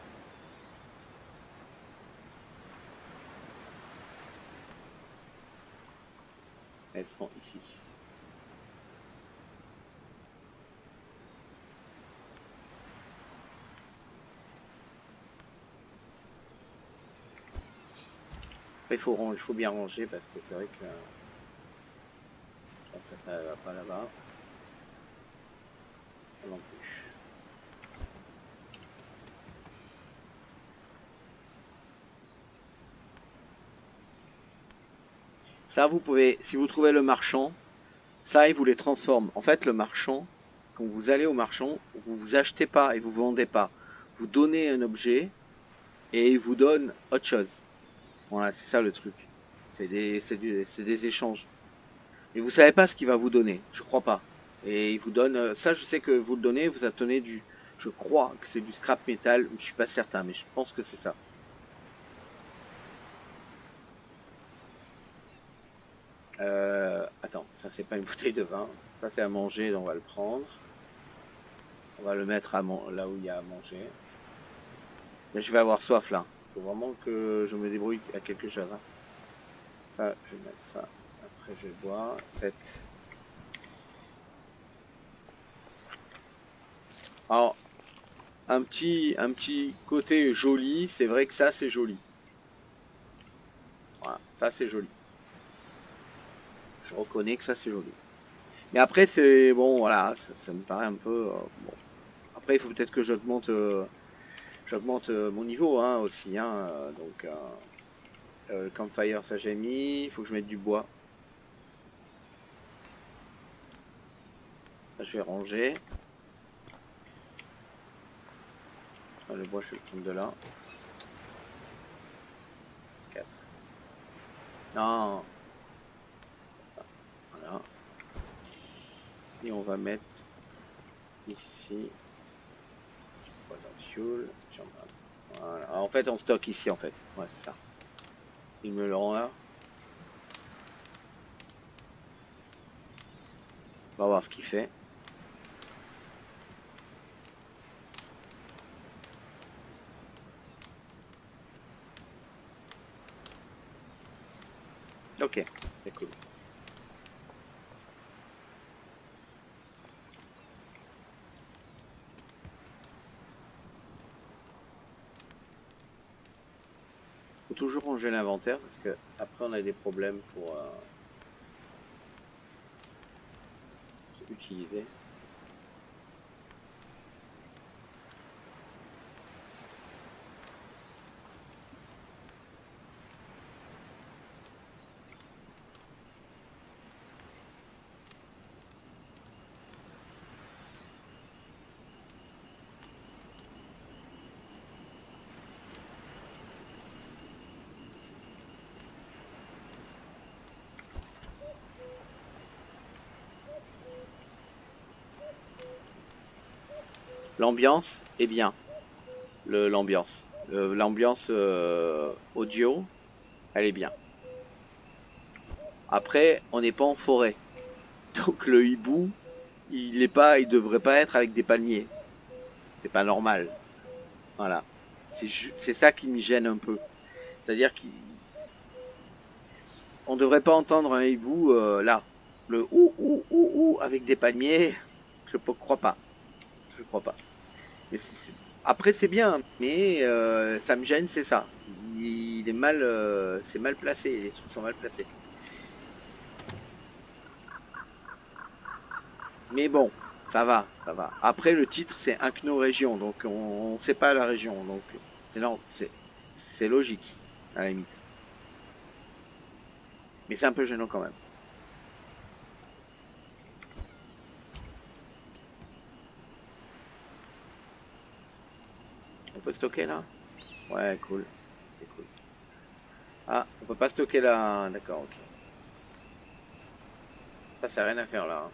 Elles sont ici. Après, il faut bien ranger parce que c'est vrai que ça va pas là-bas. Non plus. Ça, vous pouvez, si vous trouvez le marchand, ça, il vous les transforme. En fait, le marchand, quand vous allez au marchand, vous vous achetez pas et vous vendez pas. Vous donnez un objet et il vous donne autre chose. Voilà, c'est ça le truc. C'est des échanges. Et vous savez pas ce qu'il va vous donner. Je crois pas. Et il vous donne, ça, je sais que vous le donnez, vous obtenez je crois que c'est du scrap metal. Je suis pas certain, mais je pense que c'est ça. Attends, ça c'est pas une bouteille de vin. Ça c'est à manger, donc on va le prendre. On va le mettre là où il y a à manger. Mais je vais avoir soif là. Il faut vraiment que je me débrouille à quelque chose. Hein. Ça, je vais mettre ça. Après je vais boire. 7. Alors, un petit côté joli. C'est vrai que ça c'est joli. Voilà, ça c'est joli. Je reconnais que ça c'est joli. Mais après c'est bon, voilà, ça me paraît un peu bon. Après il faut peut-être que j'augmente mon niveau hein, aussi. Hein, donc campfire ça j'ai mis. Il faut que je mette du bois. Ça je vais ranger. Le bois je vais le prendre de là. 4. Non. Ça. Voilà. Et on va mettre ici. Fuel. Voilà. Alors, en fait on stocke ici en fait. Ouais c'est ça. Il me le rend là. On va voir ce qu'il fait. Ok, c'est cool. Faut toujours ranger l'inventaire parce que après on a des problèmes pour utiliser. L'ambiance est bien. L'ambiance audio, elle est bien. Après, on n'est pas en forêt, donc le hibou, il devrait pas être avec des palmiers. C'est pas normal. Voilà. C'est ça qui m'y gêne un peu. C'est-à-dire qu'on devrait pas entendre un hibou là. Le ou avec des palmiers, je ne crois pas. Je crois pas. Mais après c'est bien, mais ça me gêne, c'est ça. Il est mal, c'est mal placé, les trucs sont mal placés. Mais bon, ça va, ça va. Après le titre c'est Inkno région, donc on sait pas la région, donc c'est logique à la limite. Mais c'est un peu gênant quand même. On peut stocker là? Ouais, cool. C'est cool. Ah, on peut pas stocker là. D'accord, ok. Ça, c'est rien à faire là, hein.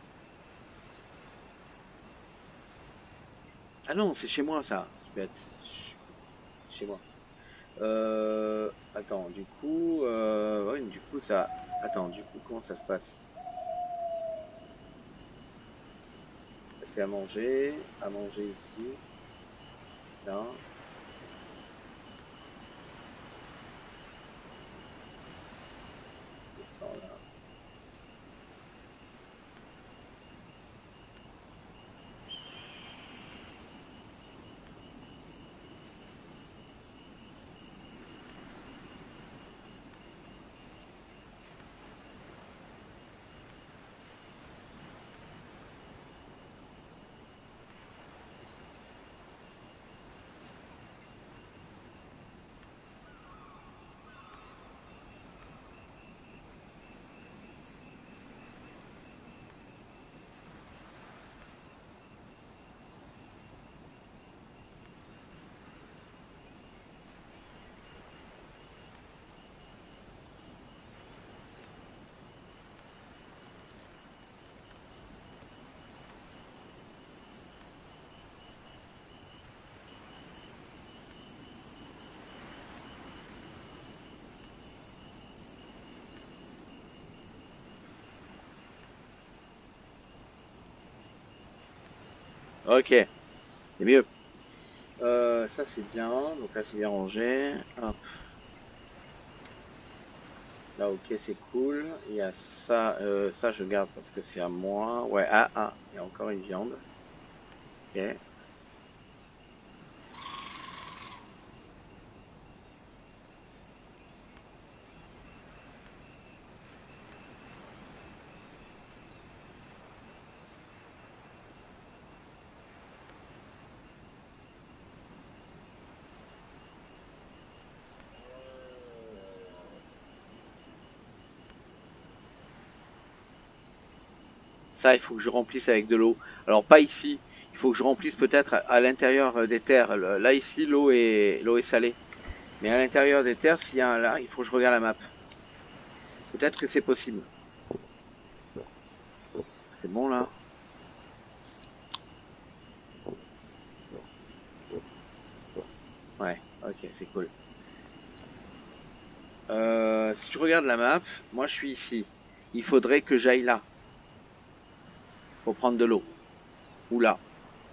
Ah non, c'est chez moi ça. Je suis bête. Chez moi. Attends, du coup, ouais, du coup ça. Attends, du coup, comment ça se passe? C'est à manger ici, là, descend là. Ok, c'est mieux. Ça c'est bien, donc là c'est bien rangé. Hop. Là ok c'est cool. Il y a ça, ça je garde parce que c'est à moi. Ouais, il y a encore une viande. Ok. Ça, il faut que je remplisse avec de l'eau. Alors pas ici. Il faut que je remplisse peut-être à l'intérieur des terres. Là ici, l'eau est salée. Mais à l'intérieur des terres, s'il y a un là, il faut que je regarde la map. Peut-être que c'est possible. C'est bon là? Ouais, ok, c'est cool. Si tu regardes la map, moi je suis ici. Il faudrait que j'aille là pour prendre de l'eau. Ou là.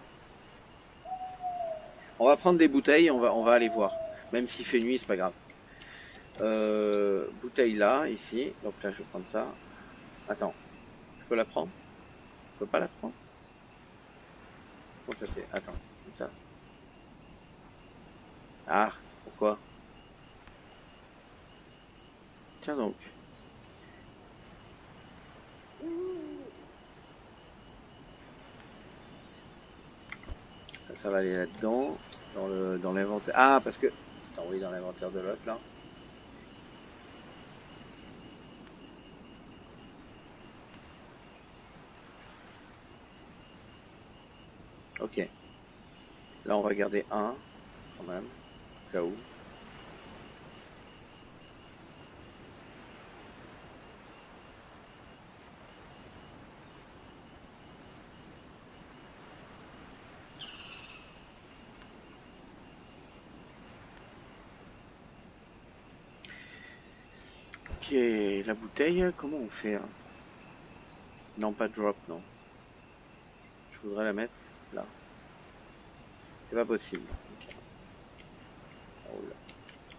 On va prendre des bouteilles, on va aller voir. Même s'il fait nuit, c'est pas grave. Bouteille là, ici. Donc là, je vais prendre ça. Attends, je peux la prendre? Je peux pas la prendre? Comment ça c'est? Attends, comme ça. Ah, pourquoi? Tiens donc. Ça va aller là-dedans. Dans l'inventaire. Ah, parce que. Attends, oui, dans l'inventaire de l'autre là. Ok. Là, on va garder un, quand même. Au cas où. Ok, la bouteille, comment on fait, hein? Non, pas drop, non. Je voudrais la mettre là. C'est pas possible. Ok. Oh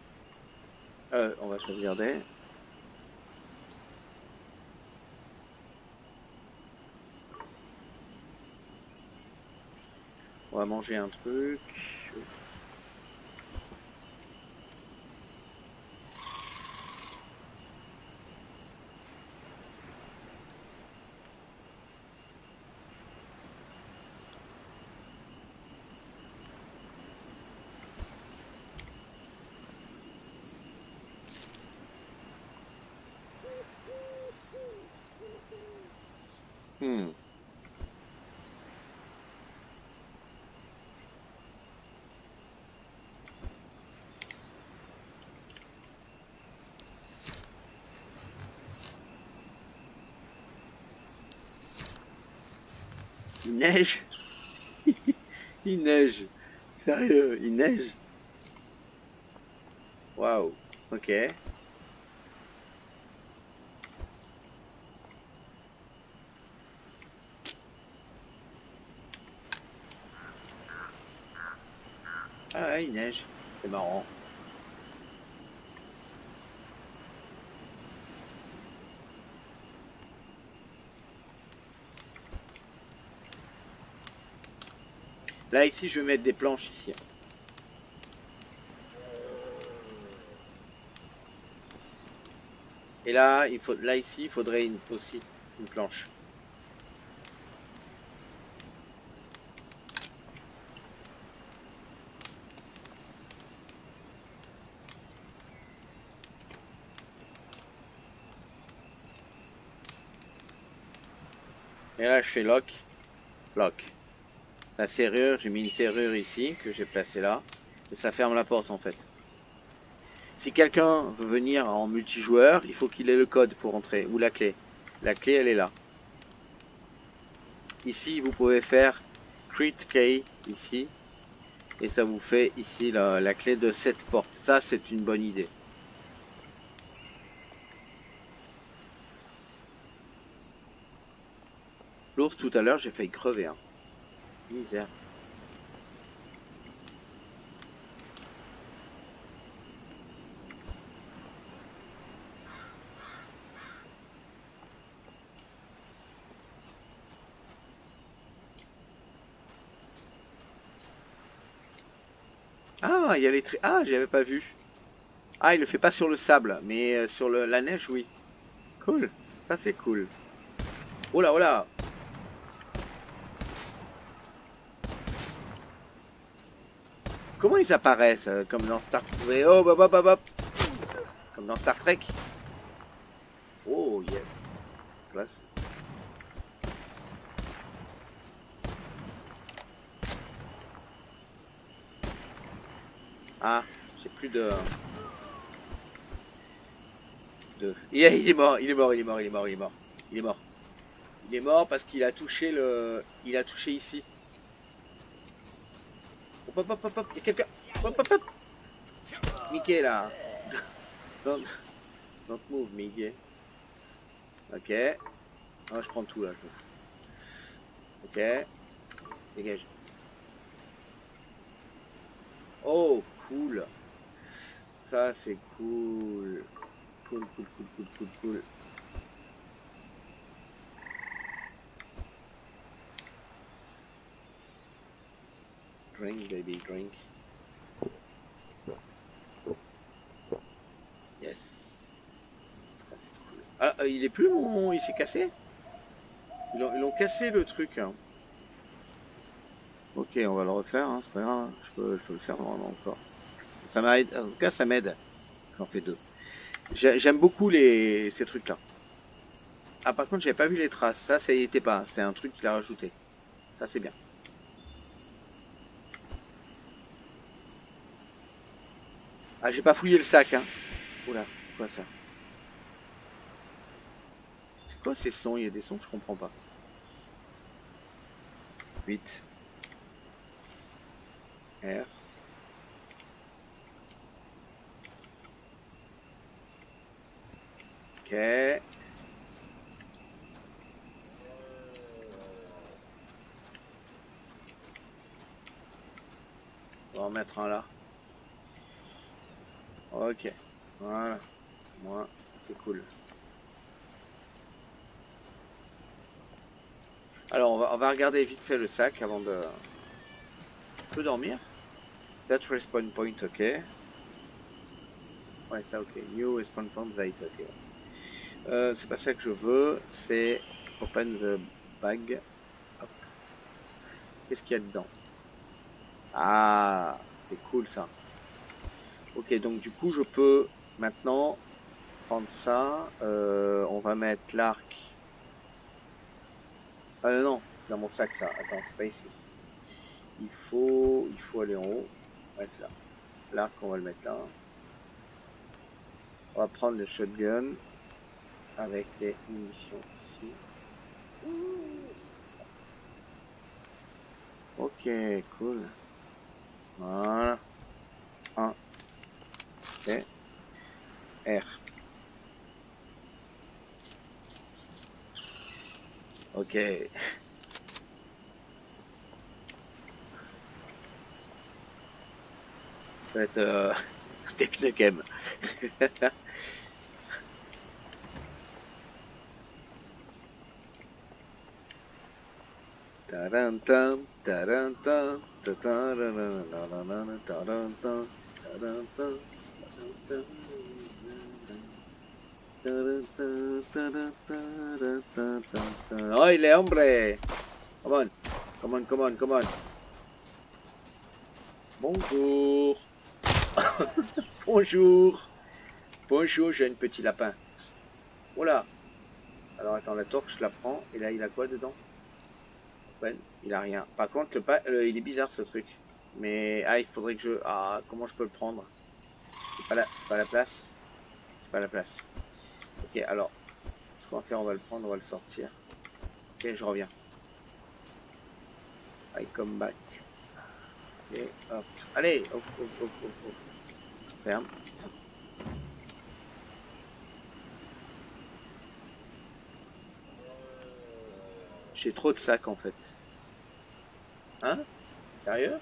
là. On va sauvegarder. On va manger un truc. Hmm. Il neige. Il neige. Sérieux, il neige. Waouh. Ok. Ah ouais, il neige. C'est marrant. Là, ici, je vais mettre des planches ici. Et là, là ici, il faudrait aussi une planche. Et là, je fais lock. Lock. La serrure, j'ai mis une serrure ici que j'ai placée là. Et ça ferme la porte en fait. Si quelqu'un veut venir en multijoueur, il faut qu'il ait le code pour entrer. Ou la clé. La clé, elle est là. Ici, vous pouvez faire Create Key ici. Et ça vous fait ici la clé de cette porte. Ça, c'est une bonne idée. L'ours, tout à l'heure, j'ai failli crever. Hein. Misère. Ah, il y a les tri... Ah, j'avais pas vu. Ah, il le fait pas sur le sable, mais sur la neige, oui. Cool. Ça, c'est cool. Oh là, oh là. Comment ils apparaissent comme dans Star Trek? Oh, bop, bop, bop, bop. Comme dans Star Trek. Oh, yes. Classe. Ah, j'ai plus de... Il est mort, il est mort, il est mort, il est mort, il est mort. Il est mort. Il est mort parce qu'il a touché le... Il a touché ici. Hop, hop, hop, hop, hop. Il y a quelqu'un. Hop, hop, hop. Mickey, là. Don't, don't move, Mickey. Ok. Ah, je prends tout, là. Ok. Dégage. Oh, cool. Ça, c'est cool. Cool, cool, cool, cool, cool, cool. Drink, baby, drink. Yes. Ça, c'est cool. Ah, il est plus mon... Il s'est cassé? Ils ont cassé le truc. Hein. Ok, on va le refaire, hein, c'est pas grave. Je peux le faire normalement encore. Ça m'aide. En tout cas, ça m'aide. J'en fais deux. J'aime beaucoup ces trucs-là. Ah, par contre, j'avais pas vu les traces. Ça y était pas. C'est un truc qu'il a rajouté. Ça, c'est bien. Ah, j'ai pas fouillé le sac, hein. Oula, c'est quoi ça? C'est quoi ces sons? Il y a des sons que je comprends pas. 8. R. Ok. On va en mettre un là. Ok. Voilà. Moi, c'est cool. Alors, on va regarder vite fait le sac avant de... Je peux dormir? That respawn point, ok. Ouais, ça, ok. New respawn point, that, ok. C'est pas ça que je veux, c'est open the bag. Qu'est-ce qu'il y a dedans? Ah, c'est cool ça. Ok, donc du coup, je peux maintenant prendre ça. On va mettre l'arc. Ah non, c'est dans mon sac ça. Attends, c'est pas ici. Il faut aller en haut. Ouais, c'est là. L'arc, on va le mettre là. On va prendre le shotgun avec les munitions ici. Ok, cool. Voilà. 1. Et R. Ok. Ça va être Technochem. Tarantam, tarantam, tarantam, tarantam, tarantam. ¡Oile, hombre! Come on, come on, come on, come on. Bonjour. Bonjour. Bonjour, jeune petit lapin. Voilà. Alors attends, la torche, je la prends. Et là, il a quoi dedans? Ouais, il a rien. Par contre, il est bizarre ce truc. Mais ah, il faudrait que je... Ah, comment je peux le prendre? C'est pas la place. C'est pas la place. Ok, alors, ce qu'on va faire, on va le prendre, on va le sortir. Ok, je reviens. I come back. Et hop. Allez, hop, hop, hop, hop, hop. Ferme. J'ai trop de sacs en fait. Hein? Sérieux?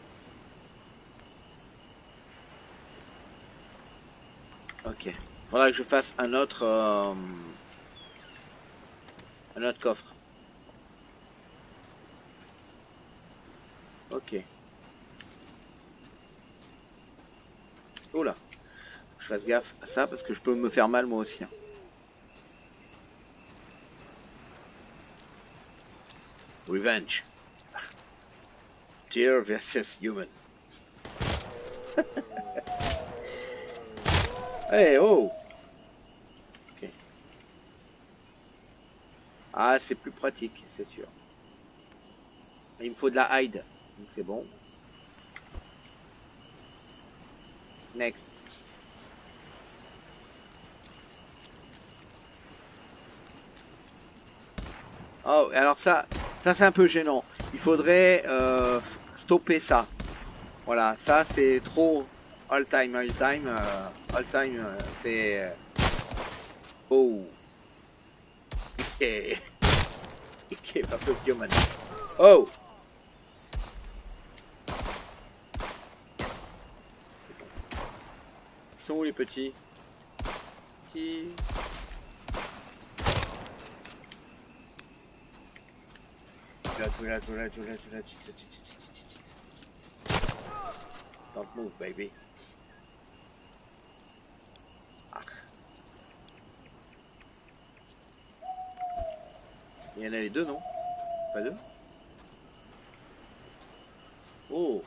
Ok. Faudra que je fasse un autre coffre. Ok. Oula. Je fasse gaffe à ça parce que je peux me faire mal moi aussi. Hein. Revenge. Deer versus human. Hey, oh! Ok. Ah, c'est plus pratique, c'est sûr. Il me faut de la hide. Donc c'est bon. Next. Oh, alors ça c'est un peu gênant. Il faudrait stopper ça. Voilà, ça c'est trop all time, c'est... Oh. Ok. Ok, parce que human. Oh. Ils sont où les petits? Petits. Là. Don't move, baby. Ah. Il y en avait deux, non? Pas deux? Oh!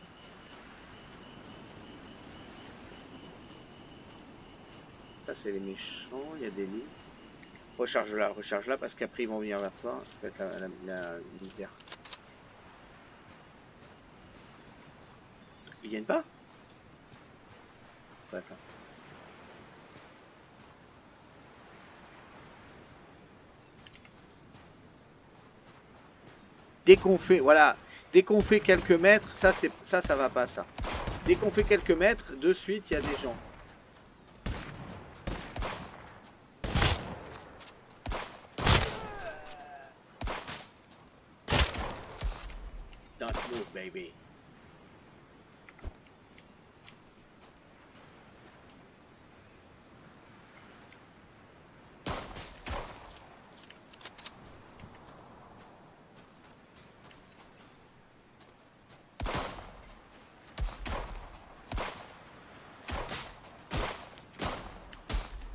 Ça, c'est les méchants. Il y a des lits. Recharge là, parce qu'après ils vont venir vers toi. Ça va être la misère. Ils viennent pas? Ouais, ça. Dès qu'on fait, voilà, dès qu'on fait quelques mètres, ça va pas ça. Dès qu'on fait quelques mètres, de suite il y a des gens. Don't move, baby.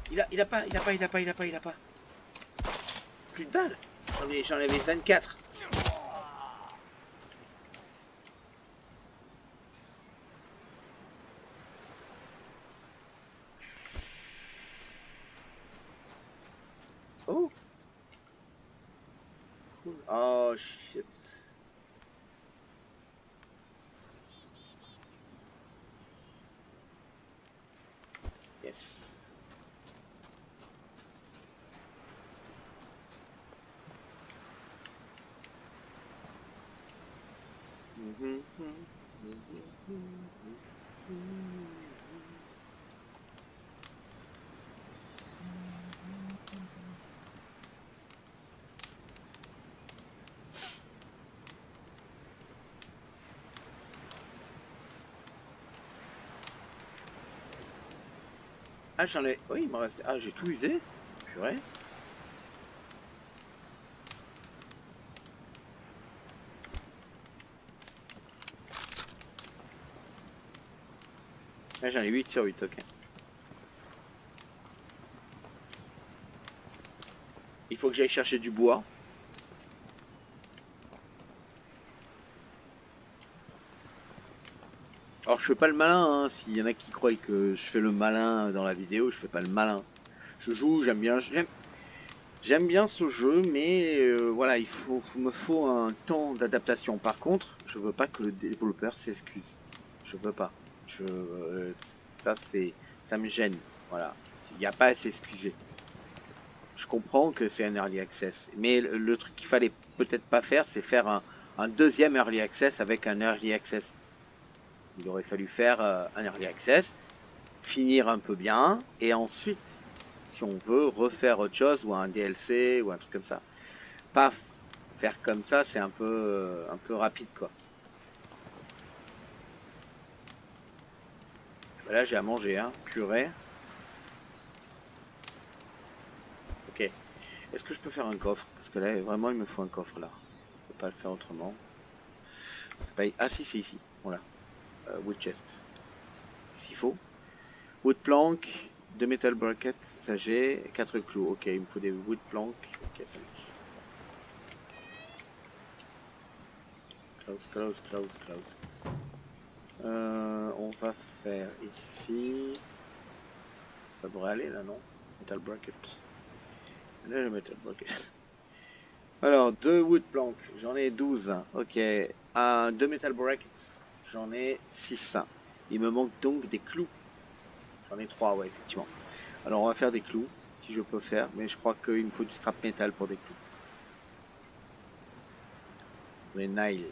Il a pas. Plus de balles. J'en avais 24. Oh. Oh shit. Yes. Ah, j'en ai. Oui, il m'en reste. Ah, j'ai tout usé. Purée. Ah, j'en ai 8 sur 8, ok. Il faut que j'aille chercher du bois. Alors, je fais pas le malin, hein. S'il y en a qui croient que je fais le malin dans la vidéo, je fais pas le malin. Je joue, j'aime bien. J'aime bien ce jeu, mais voilà, me faut un temps d'adaptation. Par contre, je veux pas que le développeur s'excuse. Je veux pas. Ça me gêne. Voilà, il n'y a pas à s'excuser. Je comprends que c'est un early access, mais le truc qu'il fallait peut-être pas faire, c'est faire un deuxième early access avec un early access. Il aurait fallu faire un early access, finir un peu bien, et ensuite, si on veut, refaire autre chose, ou un DLC, ou un truc comme ça. Pas faire comme ça, c'est un peu rapide, quoi. Là, j'ai à manger, hein, purée. Ok. Est-ce que je peux faire un coffre? Parce que là, vraiment, il me faut un coffre, là. Je peux pas le faire autrement. Pas... Ah, si, c'est ici. Voilà. Wood chest. S'il faut. Wood plank, 2 metal brackets, ça j'ai, 4 clous. Ok, il me faut des wood plank. Ok, ça marche. Close. On va faire ici. Ça devrait aller là, non? Metal bracket. Là, le metal bracket. Alors, 2 wood plank, j'en ai 12. Ok. 2 metal brackets, j'en ai 6. Il me manque donc des clous. J'en ai 3, ouais, effectivement. Alors, on va faire des clous, si je peux faire, mais je crois qu'il me faut du scrap metal pour des clous. Les nails.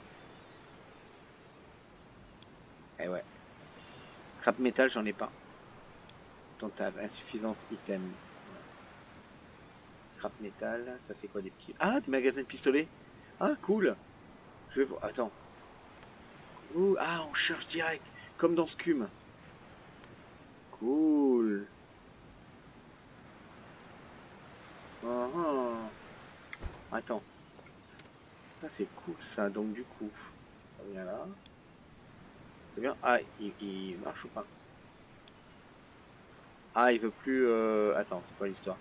Eh ouais. Scrap metal, j'en ai pas. Tentable, insuffisance item. Ouais. Scrap metal, ça c'est quoi des petits. Ah, des magasins de pistolets. Ah, cool. Je vais voir. Attends. Ouh, ah, on cherche direct. Comme dans Scum. Cool. Attends. Ça c'est cool ça. Donc du coup, ça vient là. C'est bien. Ah, il marche ou pas? Ah, il veut plus. Attends, c'est quoi l'histoire?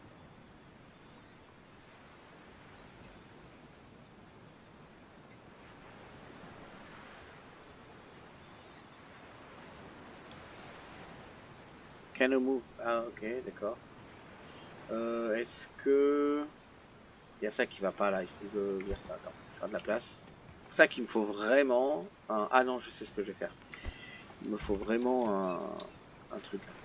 Can you move? Ah, ok, d'accord. Est-ce que. Il y a ça qui va pas là, il faut que je vire ça. Attends, faire de la place. C'est pour ça qu'il me faut vraiment un. Ah non, je sais ce que je vais faire. Il me faut vraiment un truc là.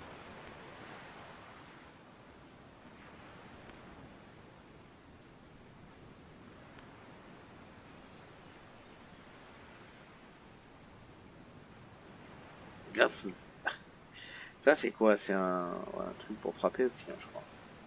Glasses. Ça c'est quoi? C'est ouais, un truc pour frapper aussi, hein, je crois.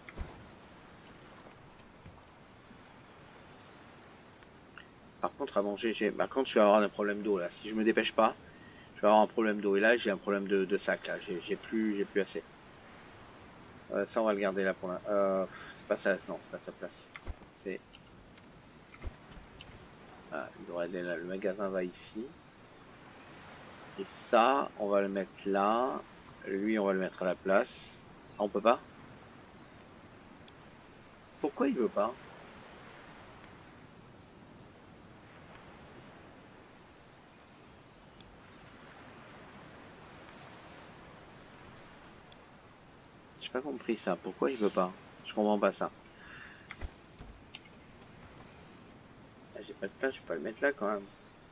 Par contre, à manger, j'ai. Par contre, je vais avoir un problème d'eau là. Si je me dépêche pas, je vais avoir un problème d'eau. Et là, j'ai un problème de sac là. J'ai plus assez. Ça, on va le garder là pour l'instant. C'est pas ça, non, c'est pas sa place. C'est. Ah, il devrait aller là. Le magasin va ici. Et ça, on va le mettre là. Lui, on va le mettre à la place. Ah, on peut pas? Pourquoi il veut pas? J'ai pas compris ça. Pourquoi il veut pas? Je comprends pas ça. Ah, j'ai pas de place, je peux pas le mettre là quand même.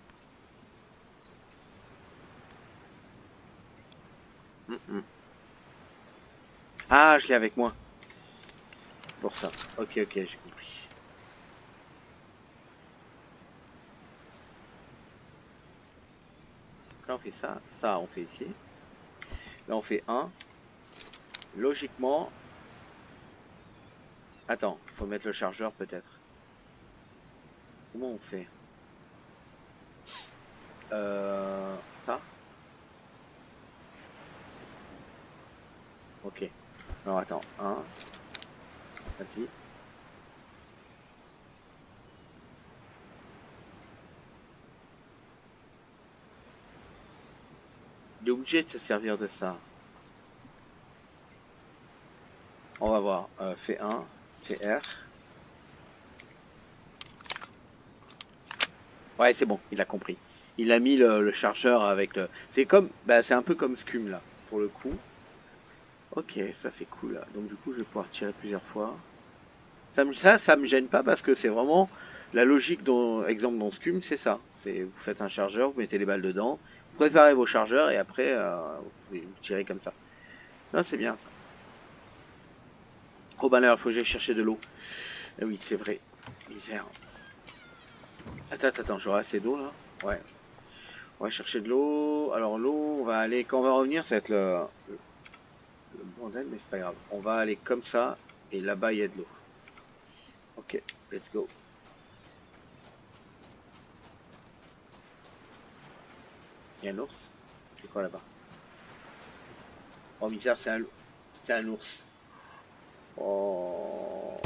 Ah, je l'ai avec moi. Pour ça. Ok, ok, j'ai compris. Là on fait ça, ça on fait ici. Là on fait 1. Logiquement. Attends, faut mettre le chargeur peut-être. Comment on fait? Ça? Ok. Alors attends, 1. Vas-y. Il est obligé de se servir de ça. On va voir. Fait 1, fait R. Ouais, c'est bon, il a compris. Il a mis le chargeur avec le. C'est comme, bah, c'est un peu comme Scum là, pour le coup. Ok, ça c'est cool. Là. Donc du coup, je vais pouvoir tirer plusieurs fois. Ça me gêne pas parce que c'est vraiment la logique, exemple dans Scum, c'est ça. C'est vous faites un chargeur, vous mettez les balles dedans, vous préparez vos chargeurs et après vous tirez comme ça. Non, c'est bien ça. Oh bah là, il faut que j'aille chercher de l'eau. Ah oui, c'est vrai. Misère. Attends, j'aurai assez d'eau là. Ouais. On va chercher de l'eau. Alors l'eau, on va aller, quand on va revenir, ça va être le bordel, mais c'est pas grave. On va aller comme ça, et là-bas il y a de l'eau. Ok, let's go. Il y a un ours. C'est quoi là-bas? Oh misère, c'est un ours. Oh.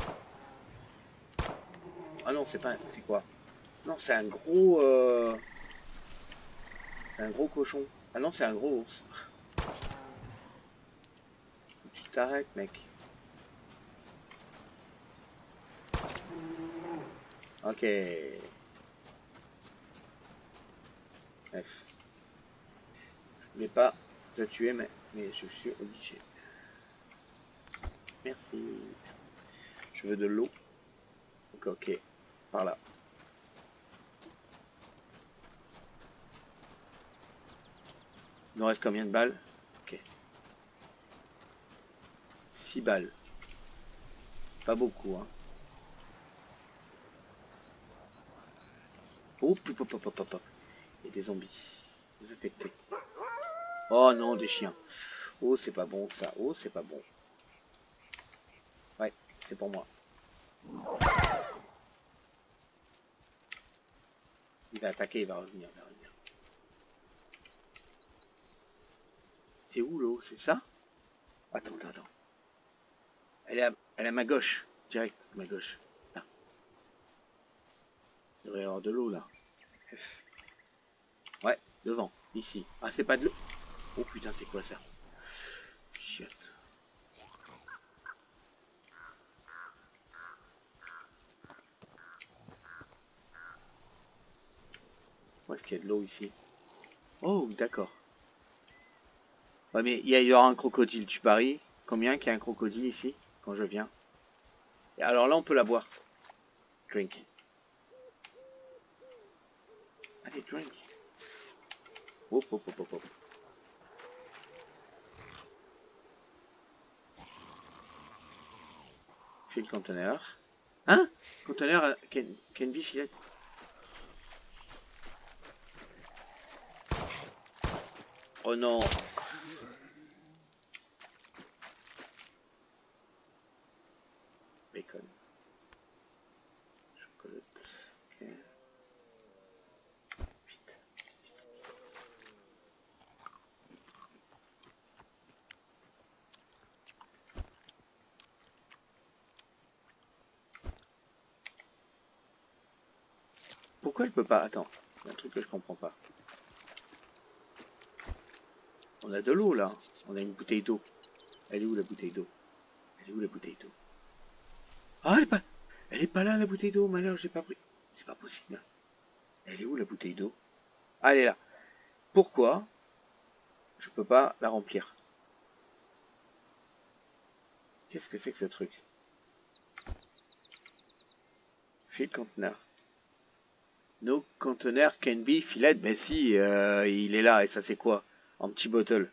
Ah non, c'est pas, c'est quoi? Non, c'est un gros cochon. Ah non, c'est un gros ours. Tu t'arrêtes, mec. Ok. Bref. Je voulais pas te tuer, mais je suis obligé. Merci. Je veux de l'eau. Ok, ok. Par là. Il nous reste combien de balles? Ok. 6 balles. Pas beaucoup, hein. Oh, hop, hop, hop, hop, hop. Il y a des zombies. Des infectés. Oh non, des chiens. Oh, c'est pas bon ça. Oh, c'est pas bon. Ouais, c'est pour moi. Il va attaquer, il va revenir. Il va revenir. C'est où l'eau? C'est ça? Attends, attends, attends. Elle est à ma gauche. Direct, à ma gauche. Là. Il devrait y avoir de l'eau là. F. Ouais, devant, ici. Ah, c'est pas de l'eau. Oh putain, c'est quoi ça? Chiotte. Où est-ce qu'il y a de l'eau ici? Oh, d'accord. Ouais, mais il y aura un crocodile, tu paries? Combien qu'il y a un crocodile ici, quand je viens? Et alors là, on peut la boire. Drink. Allez, drink. Hop, hop, hop, hop, hop. Fais le conteneur. Hein? Conteneur, can be fillet. Oh non. Bacon. Chocolat. Ok. Vite. Pourquoi elle peut pas? Attends. Il y a un truc que je comprends pas. On a de l'eau là. On a une bouteille d'eau. Elle est où la bouteille d'eau? Elle est où la bouteille d'eau? Ah, elle est pas là la bouteille d'eau, malheur, j'ai pas pris. C'est pas possible. Elle est où la bouteille d'eau? Ah, elle est là. Pourquoi je peux pas la remplir? Qu'est-ce que c'est que ce truc? Fill container. No container can be filled. Ben si, il est là. Et ça c'est quoi? Empty bottle.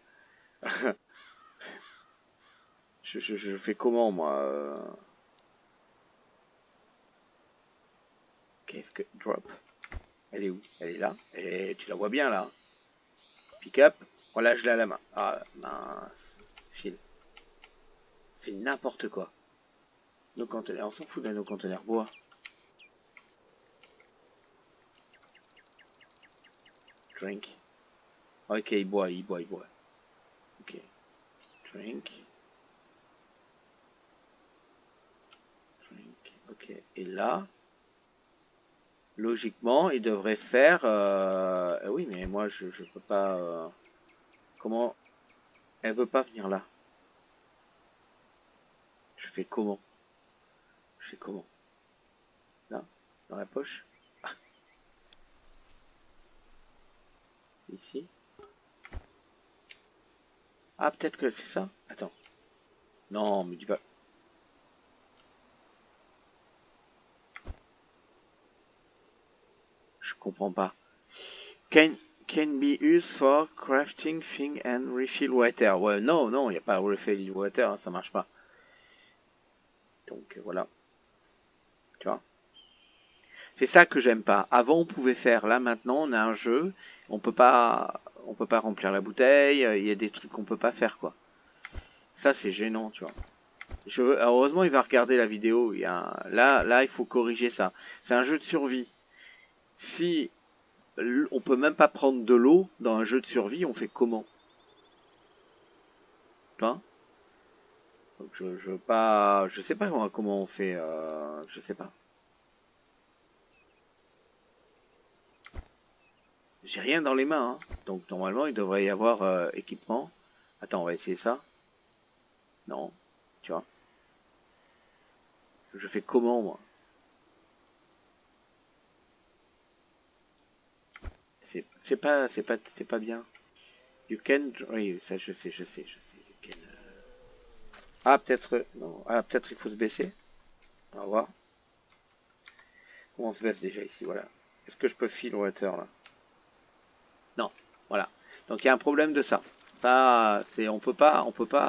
je fais comment moi? Qu'est-ce que... Drop. Elle est où? Elle est là. Tu la vois bien là. Pick up. Voilà, je l'ai à la main. Ah mince. Fill. C'est n'importe quoi. Nos conteneurs. On s'en fout de nos conteneurs. Bois. Drink. Ok, il boit. Ok. Drink. Ok. Et là, logiquement, il devrait faire... oui, mais moi, je peux pas... Comment... Elle veut pas venir là. Je fais comment? Là? Dans la poche? Ah. Ici? Ah, peut-être que c'est ça? Attends. Non, mais dis pas... Je comprends pas. Can be used for crafting thing and refill water. Ouais, non, il n'y a pas refill water, hein, ça marche pas. Donc voilà. Tu vois? C'est ça que j'aime pas. Avant on pouvait faire, là maintenant on a un jeu, on peut pas remplir la bouteille, il y a des trucs qu'on peut pas faire quoi. Ça c'est gênant, tu vois. Heureusement il va regarder la vidéo, là il faut corriger ça. C'est un jeu de survie. Si on peut même pas prendre de l'eau dans un jeu de survie, on fait comment? Tu vois? Donc je sais pas comment on fait, je sais pas. J'ai rien dans les mains, hein. Donc normalement il devrait y avoir équipement. Attends, on va essayer ça. Non, tu vois. Je fais comment moi? C'est pas bien. You can, oui, ça je sais. You can, ah peut-être non, ah peut-être il faut se baisser. On va voir. Comment on se baisse déjà ici, voilà. Est-ce que je peux fill water là? Non, voilà. Donc il y a un problème de ça. Ça, c'est on peut pas.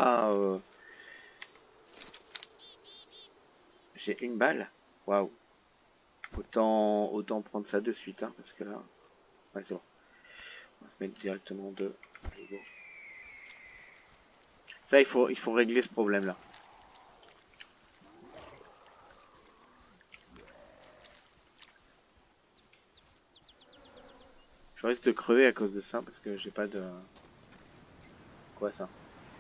J'ai une balle. Waouh. Autant prendre ça de suite, hein, parce que là, ouais c'est bon. On va se mettre directement de. Ça il faut régler ce problème là. Je risque de crever à cause de ça parce que j'ai pas de. Quoi ça?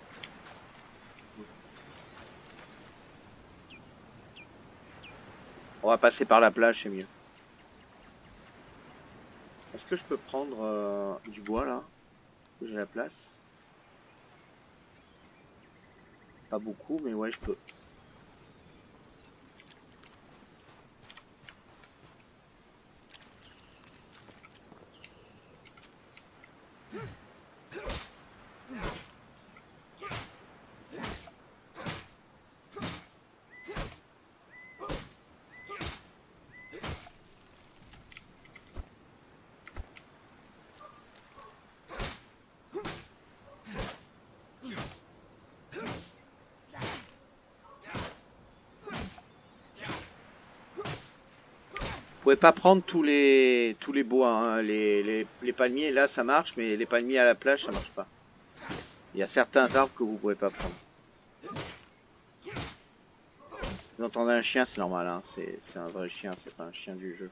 On va passer par la plage, c'est mieux. Est-ce que je peux prendre du bois là? J'ai la place. Pas beaucoup, mais ouais, je peux. Vous pouvez pas prendre tous les bois, hein. Les palmiers là ça marche, mais les palmiers à la plage ça marche pas. Il y a certains arbres que vous pouvez pas prendre. Vous entendez un chien, c'est normal, hein. C'est un vrai chien, c'est pas un chien du jeu.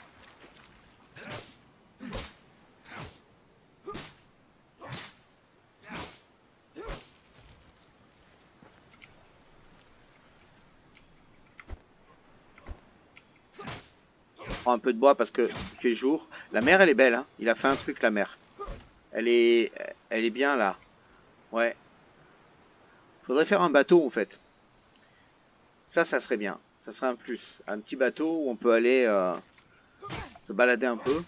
Un peu de bois parce que il fait jour. La mer elle est belle, hein. Il a fait un truc la mer. Elle est bien là. Ouais. Faudrait faire un bateau en fait. Ça serait bien. Ça serait un plus. Un petit bateau où on peut aller se balader un peu.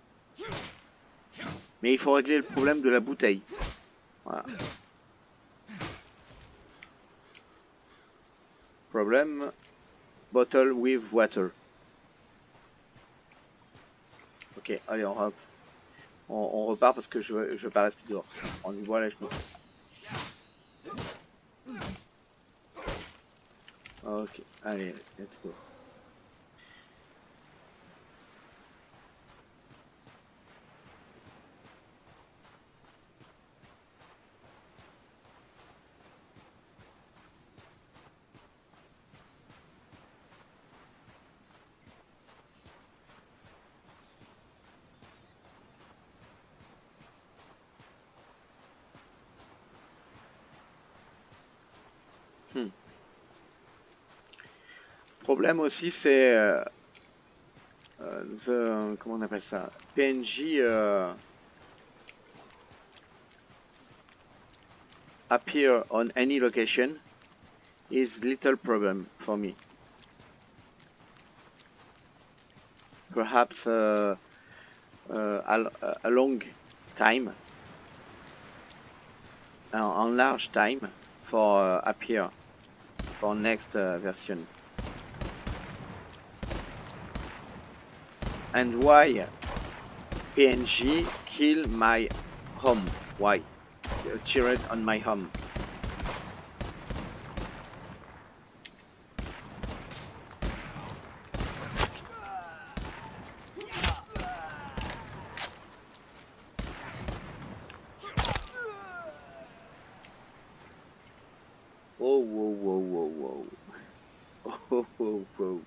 Mais il faut régler le problème de la bouteille. Voilà. Problem. Bottle with water. Ok, allez, on rentre. On repart parce que je veux pas rester dehors. On y voit là, je me passe. Ok, allez, let's go. Problème aussi, c'est comment on appelle ça? PNJ appear on any location is little problem for me. Perhaps a long time, a large time for appear for next version. And why PNG kill my home? Why? Cheered on my home. Oh, whoa, whoa, whoa, whoa. Oh, oh, oh.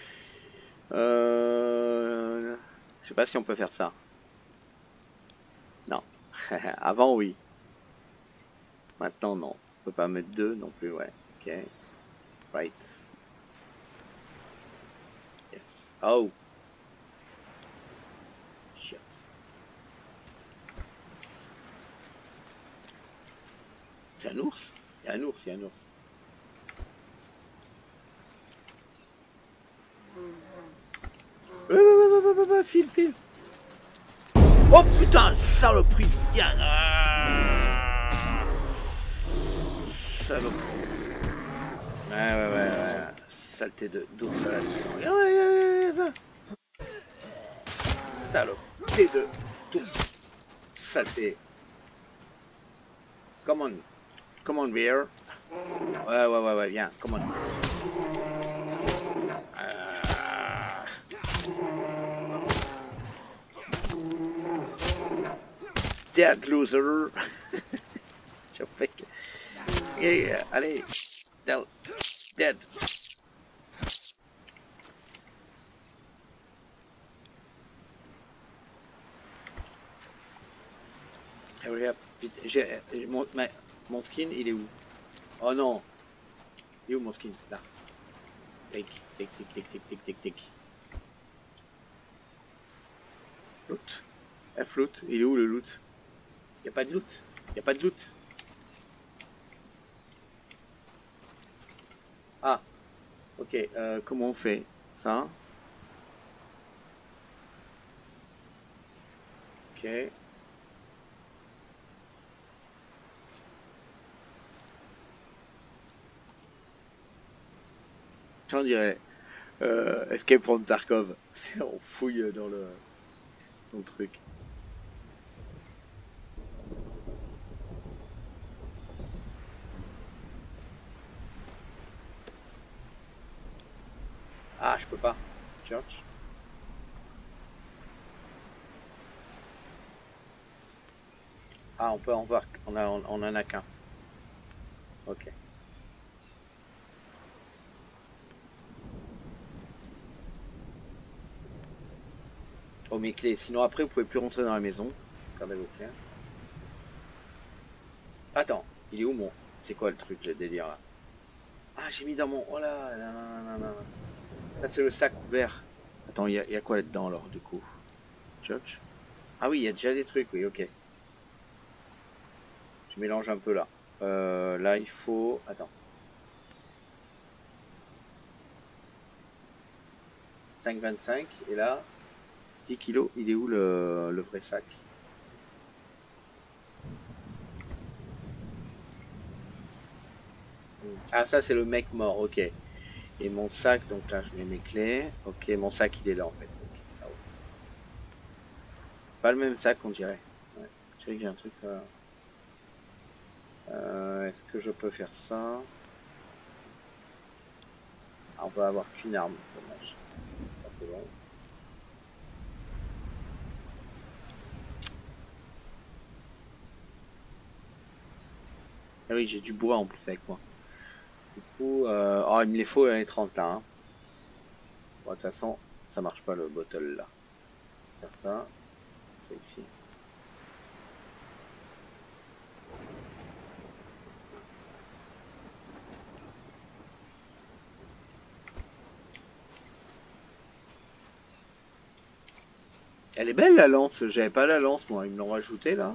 Je sais pas si on peut faire ça. Non. Avant, oui. Maintenant, non. On peut pas mettre deux non plus, ouais. Ok. Right. Yes. Oh. Shit. C'est un ours? Il y a un ours, il y a un ours. File, file. Oh putain, saloperie. Saloperie. Ouais. Saleté d'ours à la maison. Saleté d'ours. Saleté. Come on, bear. Ouais, viens, come on. Dead loser. Yeah, allez. Dead. Hurry up. Mon skin, il est où? Oh non. Il est où mon skin? Là. Tic. Loot. F-loot. Il est où le loot? Y a pas de loot. Ah. Ok. Comment on fait ça? Ok. On dirait Escape from Tarkov. On fouille dans le truc. Ah, je peux pas. Church. Ah, on peut en voir. On en a qu'un. Ok. Oh, mes clés. Sinon, après, vous pouvez plus rentrer dans la maison. Gardez vos clés. Attends, il est où mon... C'est quoi le truc, le délire là? Ah, j'ai mis dans mon... Oh là, non. Là, c'est le sac ouvert. Attends, il y a quoi là-dedans alors, du coup? Ah oui, il y a déjà des trucs, oui, ok. Je mélange un peu là. Là, il faut... Attends. 5,25. Et là, 10 kilos. Il est où le vrai sac? Ah, ça, c'est le mec mort. Ok. Et mon sac, donc là, je mets mes clés. Ok, mon sac, il est là, en fait. Ok, ça roule. Pas le même sac, on dirait. Ouais. Je sais que j'ai un truc... est-ce que je peux faire ça? Ah, on va avoir qu'une arme. Dommage. Ça, c'est bon. Ah oui, j'ai du bois en plus avec moi. Du coup, oh, il me les faut les 30 là. Hein. Bon, de toute façon, ça marche pas le bottle là. Faire ça, c'est ici. Elle est belle la lance, j'avais pas la lance moi, ils me l'ont rajouté là.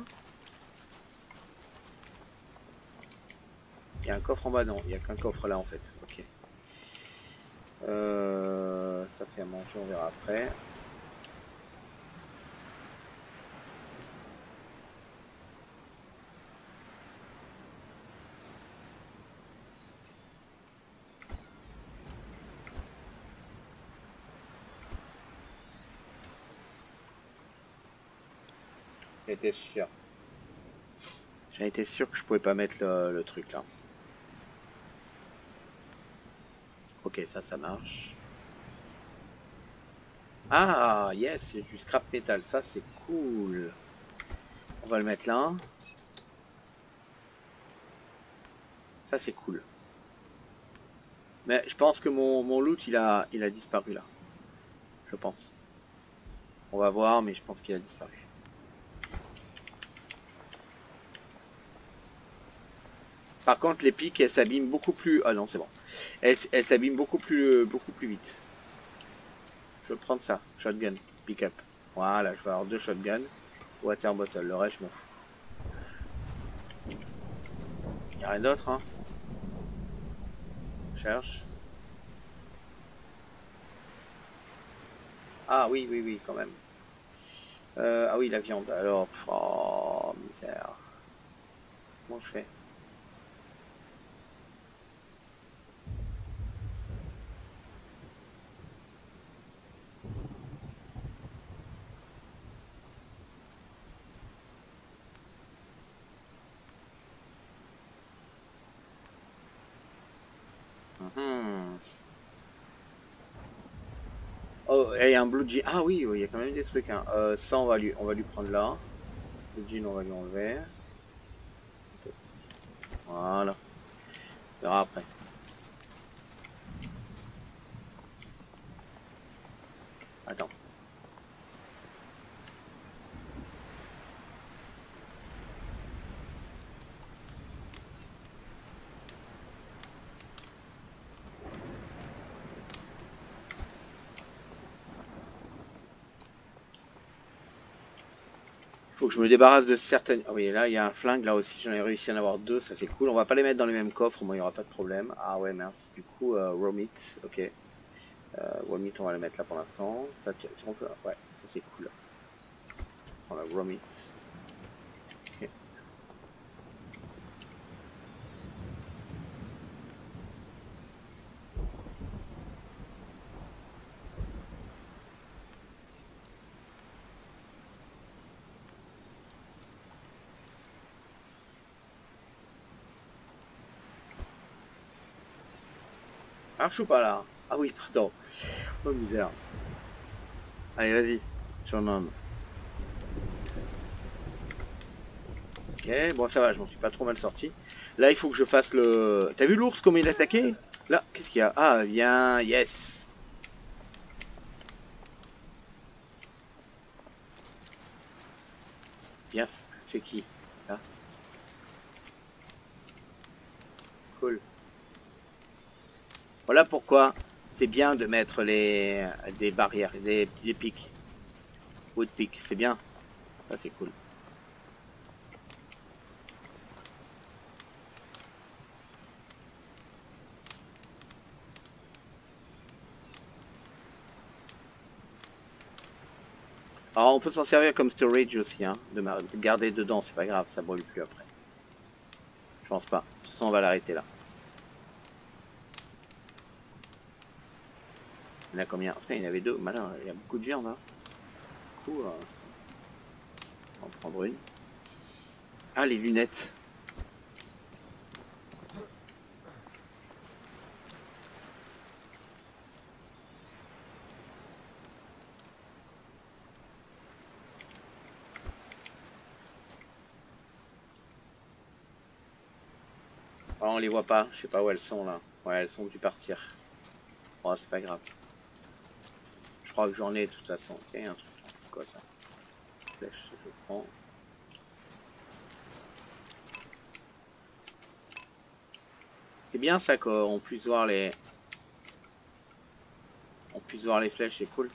Il y a un coffre en bas, non, il n'y a qu'un coffre là en fait. Ok. Ça c'est à manger, on verra après. J'étais sûr. J'en étais sûr que je pouvais pas mettre le truc là. Ok, ça marche. Ah, yes, c'est du scrap metal, ça c'est cool. On va le mettre là. Ça c'est cool. Mais je pense que mon loot il a disparu là. Je pense. On va voir, mais je pense qu'il a disparu. Par contre, les piques, elles s'abîment beaucoup plus... Ah non, c'est bon. Elles s'abîment beaucoup plus vite. Je vais prendre ça. Shotgun. Pick-up. Voilà, je vais avoir 2 shotguns. Water bottle. Le reste, je m'en fous. Il n'y a rien d'autre, hein. Je cherche. Ah oui, oui, oui, quand même. Ah oui, la viande. Alors, oh, misère. Comment je fais? Mhm. Oh, et un blue jean. Ah oui, oui, il y a quand même des trucs. Hein. Ça, on va lui prendre là. Le jean, on va lui enlever. Voilà. On verra après. Attends. Faut que je me débarrasse de certaines... Ah oui, là, il y a un flingue, là aussi, j'en ai réussi à en avoir 2, ça c'est cool. On va pas les mettre dans les mêmes coffres, moi, il n'y aura pas de problème. Ah ouais, mince. Du coup, raw meat, ok. Raw meat, on va le mettre là pour l'instant. Ça, on peut... Ouais, ça c'est cool. On prend la raw meat. Ok. Marche ou pas, là? Ah oui, pardon. Oh, misère. Allez, vas-y. J'en nomme. Ok, bon, ça va, je m'en suis pas trop mal sorti. Là, il faut que je fasse le... T'as vu l'ours, comme il attaquait? Là, qu'est-ce qu'il y a? Ah, viens, yes. Bien, c'est qui? Là, cool. Voilà pourquoi c'est bien de mettre des barrières, des pics. Wood pick, c'est bien. Ça c'est cool. Alors on peut s'en servir comme storage aussi, hein, de garder dedans, c'est pas grave, ça brûle plus après. Je pense pas. De toute façon, on va l'arrêter là. Il y en a combien? Putain, il y en avait deux. Malin, il y a beaucoup de viande. Hein. Du coup, on va en prendre une. Ah, les lunettes. Oh, on les voit pas. Je sais pas où elles sont là. Ouais, elles sont dû partir. Oh, c'est pas grave. Je crois que j'en ai de toute façon. Ok, un truc. C'est quoi ça? Flèche, je prends. C'est bien ça qu'on puisse voir les. On puisse voir les flèches, c'est cool.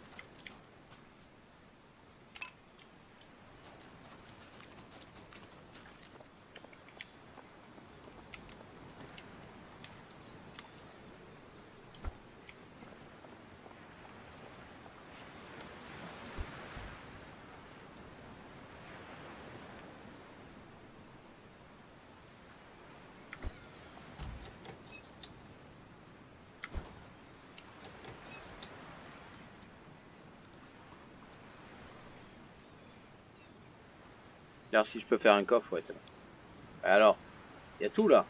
Alors si je peux faire un coffre, ouais c'est bon. Alors, il y a tout là.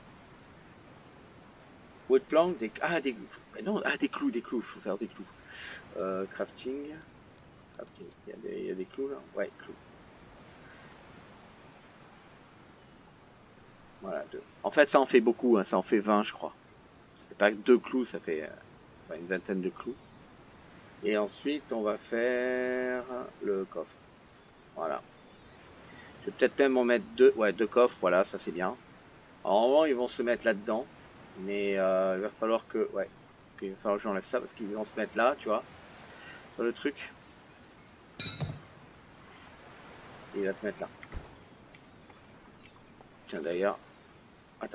Wood plank, non, des clous, faut faire des clous. Crafting. Il y a des clous là. Ouais, clous. Voilà, deux. En fait, ça en fait beaucoup, hein, ça en fait 20, je crois. Ça fait pas que 2 clous, ça fait une vingtaine de clous. Et ensuite, on va faire le coffre. Voilà. Je vais peut-être même en mettre deux. Ouais, deux coffres, voilà, ça c'est bien. Alors, normalement, ils vont se mettre là-dedans. Mais il va falloir que. Ouais. Il va falloir que j'enlève ça parce qu'ils vont se mettre là, tu vois. Sur le truc. Et il va se mettre là. Tiens, d'ailleurs. Attends.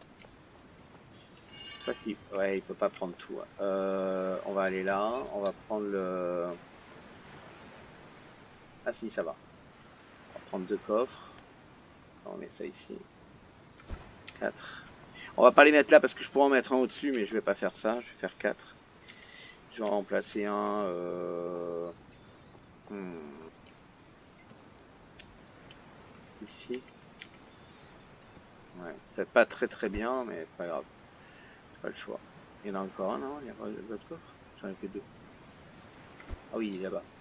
Pas si. Ouais, il peut pas prendre tout. On va aller là. On va prendre le. Ah si, ça va. On va prendre deux coffres. On met ça ici. 4. On va pas les mettre là parce que je pourrais en mettre un au-dessus, mais je vais pas faire ça. Je vais faire 4. Je vais en remplacer un. Ici. Ouais, c'est pas très bien, mais c'est pas grave. C'est pas le choix. Il y en a encore un, non? Il y a pas d'autres coffres? J'en ai fait deux. Ah oui, il est là-bas.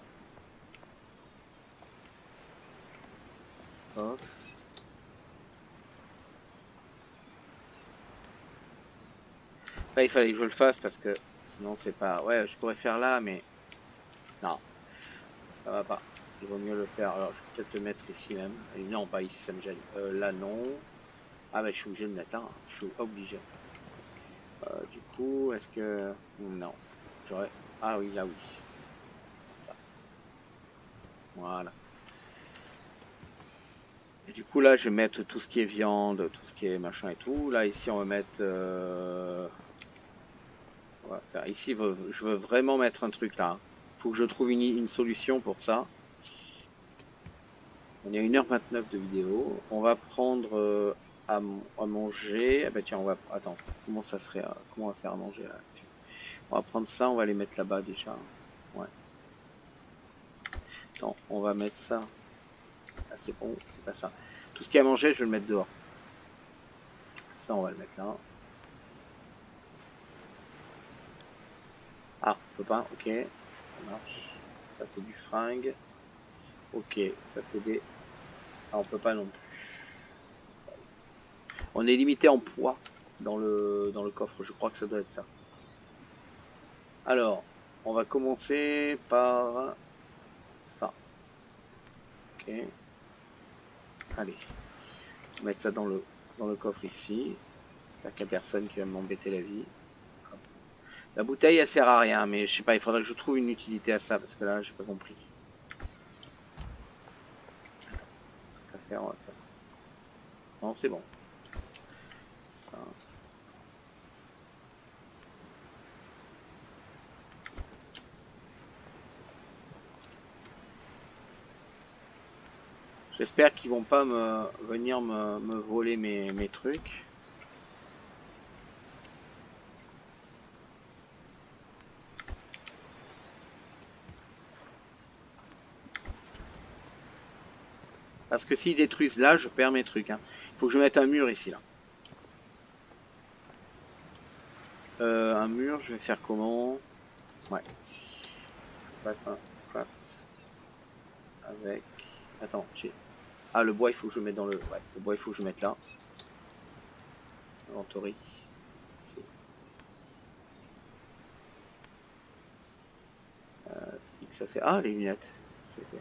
Off. Ça, il fallait que je le fasse parce que sinon c'est pas. Ouais, je pourrais faire là, mais non, ça va pas. Il vaut mieux le faire. Alors, je vais peut-être le mettre ici même. Et non, pas ici, ça me gêne. Là, non. Ah, bah, je suis obligé de le mettre là. Je suis obligé. Du coup, est-ce que. Non. J'aurais. Ah oui, là, oui. Ça. Voilà. Et du coup, là, je vais mettre tout ce qui est viande, tout ce qui est machin et tout. Là, ici, on va mettre. On va faire. Ici, je veux vraiment mettre un truc là. Faut que je trouve une solution pour ça. On est à 1h29 de vidéo. On va prendre à manger. Ah bah tiens, on va. Attends, comment ça serait. Comment on va faire à manger là? On va prendre ça, on va les mettre là-bas déjà. Ouais. Attends, on va mettre ça. Ah, c'est bon, c'est pas ça. Tout ce qui est à manger, je vais le mettre dehors. Ça, on va le mettre là. Ah, on peut pas, ok. Ça marche. Ça, c'est du fringue. Ok, ça, c'est des. Ah, on peut pas non plus. On est limité en poids dans le coffre, je crois que ça doit être ça. Alors, on va commencer par ça. Ok. Allez. On va mettre ça dans le coffre ici. Il n'y a qu'à personne qui va m'embêter la vie. La bouteille elle sert à rien, mais je sais pas, il faudrait que je trouve une utilité à ça parce que là j'ai pas compris. On va faire. Non, c'est bon. Ça. J'espère qu'ils vont pas venir me voler mes trucs. Parce que s'ils détruisent là, je perds mes trucs. Hein. Il faut que je mette un mur ici là. Un mur, je vais faire comment? Ouais. Je fasse un craft avec. Attends, j'ai. Ah, le bois, il faut que je mette dans le. Ouais, le bois, il faut que je mette là. Inventory. Stick, ça c'est. Ah, les lunettes. Okay.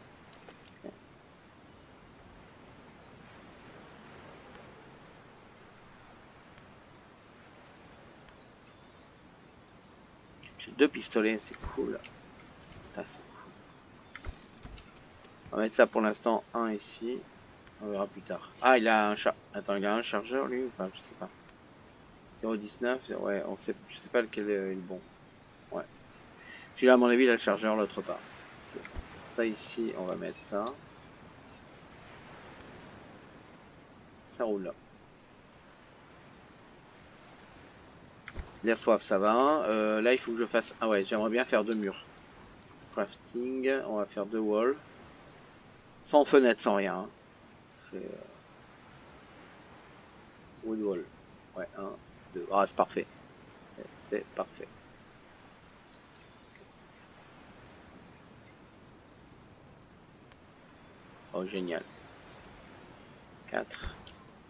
J'ai 2 pistolets, c'est cool. Ça, c'est cool. On va mettre ça pour l'instant, un ici. On verra plus tard. Ah, il a un Attends, il a un chargeur lui ou pas? Je sais pas. 0,19, ouais, on sait, je sais pas lequel est le bon. Ouais. Celui-là, à mon avis, il a le chargeur, l'autre pas. Ça ici, on va mettre ça. Ça roule là. L'air soif, ça va. Là, il faut que je fasse. Ah ouais, j'aimerais bien faire 2 murs. Crafting, on va faire 2 walls. Sans fenêtre, sans rien. Hein. C'est. Wood wall. Ouais, 1, 2. Ah, c'est parfait. C'est parfait. Oh, génial. 4.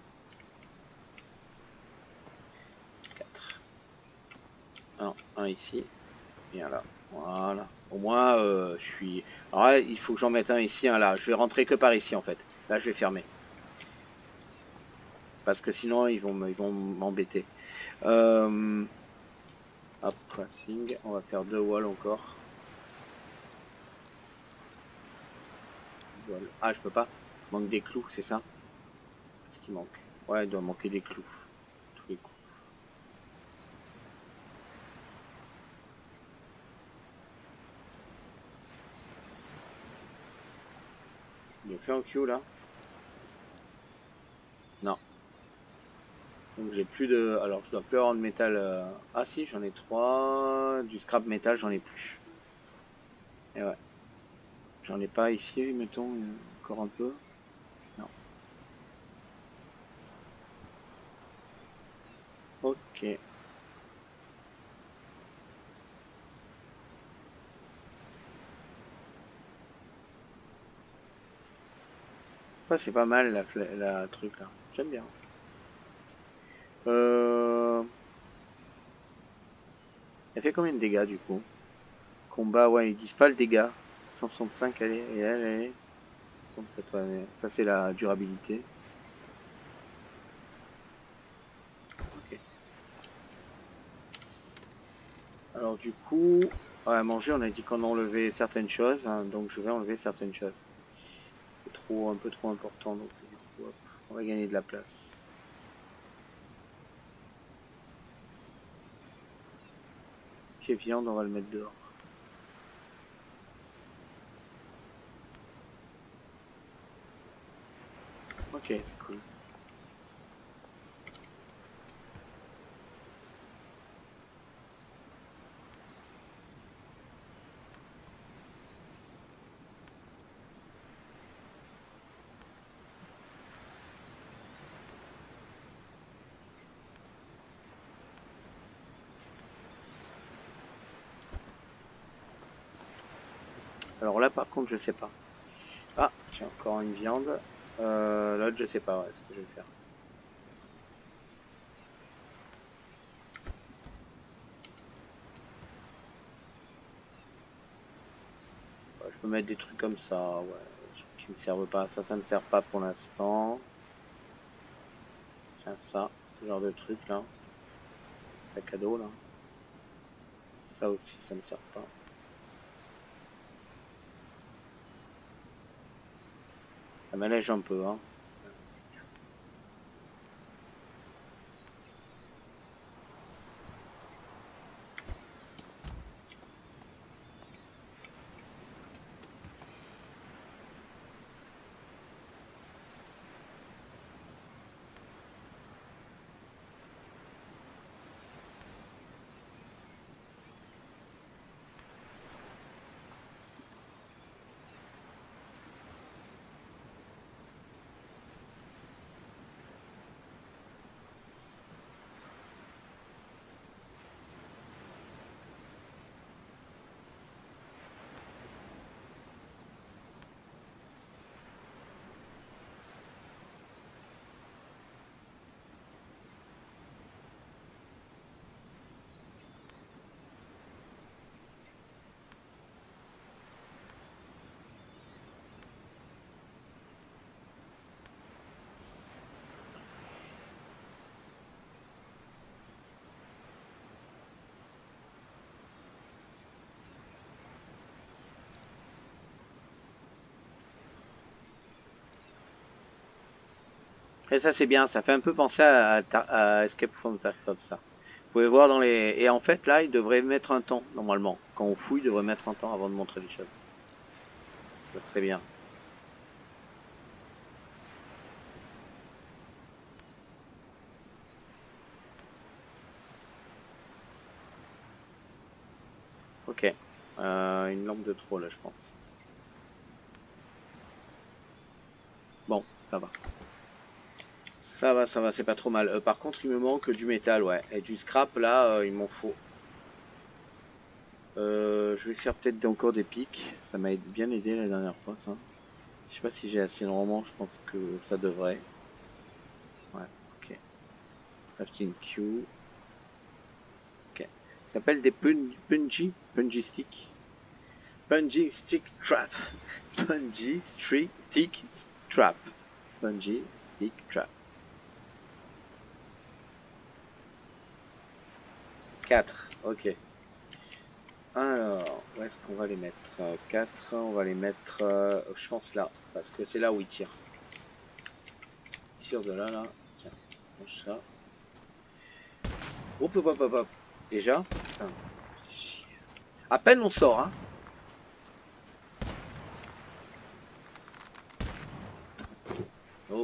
4. Un ici. Et un là. Voilà. Au moins, je suis... Alors là, il faut que j'en mette un ici, un là. Je vais rentrer que par ici, en fait. Là, je vais fermer. Parce que sinon, ils vont m'embêter. Hop, crafting. On va faire 2 walls encore. Ah, je peux pas. Il manque des clous, c'est ça? Qu'est-ce qui manque? Ouais, il doit manquer des clous. Tous les coups. Il a fait un Q là? Non. Donc j'ai plus de... Alors je dois plus avoir de métal... Ah si, j'en ai 3. Du scrap métal, j'en ai plus. Et ouais. J'en ai pas ici, mettons, encore un peu. Non. Ok. Ça c'est pas mal la truc là. J'aime bien. Elle fait combien de dégâts du coup? Combat, ouais, ils disent pas le dégât. 165, allez, et elle est... Ça c'est la durabilité. Ok. Alors du coup, à manger, on a dit qu'on enlevait certaines choses, hein, donc je vais enlever certaines choses. C'est un peu trop important, donc du coup, hop, on va gagner de la place. Qui est viande, on va le mettre dehors. Ok, c'est cool. Alors là, par contre, je sais pas. Ah, j'ai encore une viande. L'autre, je sais pas, ouais, ce que je vais faire. Ouais, je peux mettre des trucs comme ça, ouais, qui me servent pas. Ça me sert pas pour l'instant. Tiens, ça, ce genre de truc là. Sac à dos là. Ça aussi, ça me sert pas. Ça m'allège un peu, hein. Et ça c'est bien, ça fait un peu penser à Escape from Tarkov ça. Vous pouvez voir dans les... Et en fait là, il devrait mettre un temps, normalement. Quand on fouille, il devrait mettre un temps avant de montrer les choses. Ça serait bien. Ok. Une lampe de trop là, je pense. Bon, ça va. Ça va, c'est pas trop mal. Par contre, il me manque du métal, ouais. Et du scrap, là, il m'en faut. Je vais faire peut-être encore des pics. Ça m'a bien aidé la dernière fois, ça. Je sais pas si j'ai assez normalement, je pense que ça devrait. Ouais, ok. Crafting Q. Ok. Ça s'appelle des Punji Stick. Punji Stick Trap. Punji Stick Trap. Punji Stick Trap. 4, ok. Alors, où est-ce qu'on va les mettre? 4, on va les mettre, je pense là, parce que c'est là où il tire. Il tire de là, là. Tiens, mange ça. Hop, hop, hop, hop, hop. Déjà? Putain. À peine on sort, hein. Oh.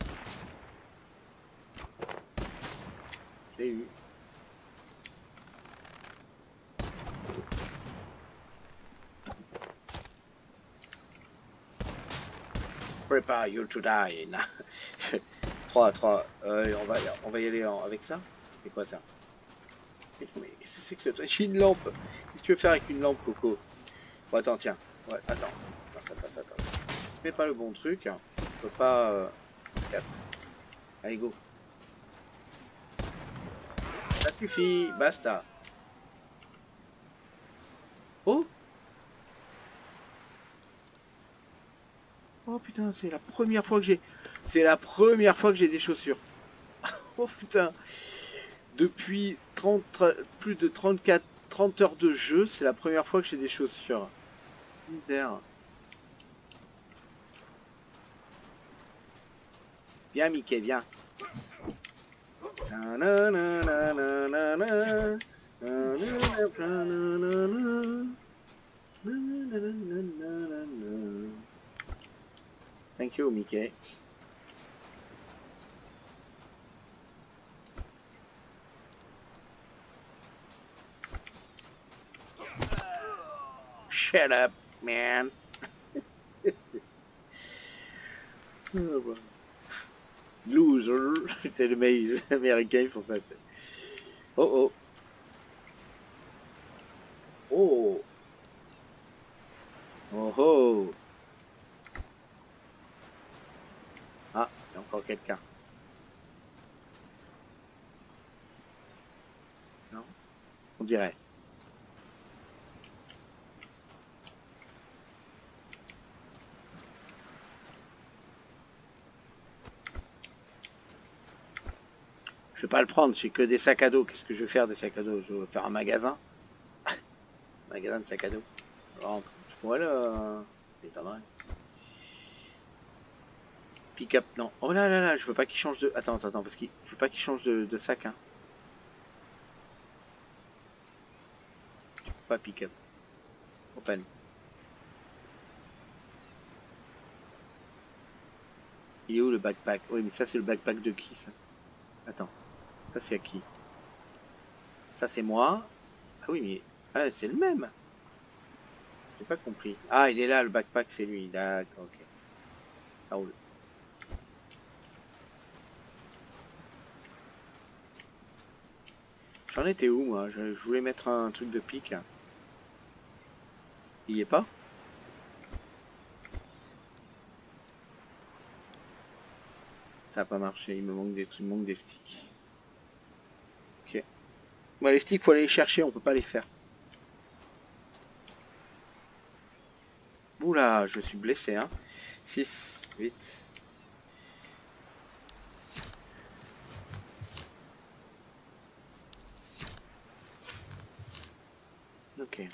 J'ai eu. Prepare you to die. 3. On va y aller avec ça. C'est quoi ça? Mais qu'est-ce que c'est que ça? J'ai une lampe. Qu'est-ce que tu veux faire avec une lampe, Coco? Bon, attends, tiens. Ouais, attends. Attends. Je mets pas le bon truc. Je peux pas... Allez, go. Ça suffit. Basta. Oh! Oh putain, c'est la première fois que j'ai... C'est la première fois que j'ai des chaussures. Oh putain. Depuis plus de 30 heures de jeu, c'est la première fois que j'ai des chaussures. Misère. Viens Mickey, viens. Thank you Mickey. Shut up, man. Loser. C'est le mail américain, ils font ça. Oh. Oh. Oh. Ah, il y a encore quelqu'un. Non? On dirait. Je vais pas le prendre, j'ai que des sacs à dos. Qu'est-ce que je vais faire des sacs à dos? Je vais faire un magasin. Magasin de sacs à dos. Alors, je pourrais le... M'étonnerait. Pick-up, non. Oh là, je veux pas qu'il change de... Attends, parce que je veux pas qu'il change de sac, hein. Pas pick-up. Open. Il est où le backpack? Oui, mais ça c'est le backpack de qui ça? Attends. Ça c'est à qui? Ça c'est moi. Ah oui, mais... Ah, c'est le même. J'ai pas compris. Ah, il est là, le backpack, c'est lui. D'accord, ok. Ça roule. J'en étais où, moi? Je voulais mettre un truc de pique. Il y est pas? Ça a pas marché, il me manque des sticks. Ok. Bon, les sticks, faut aller les chercher, on peut pas les faire. Oula, je suis blessé, hein. 6, 8. Ok.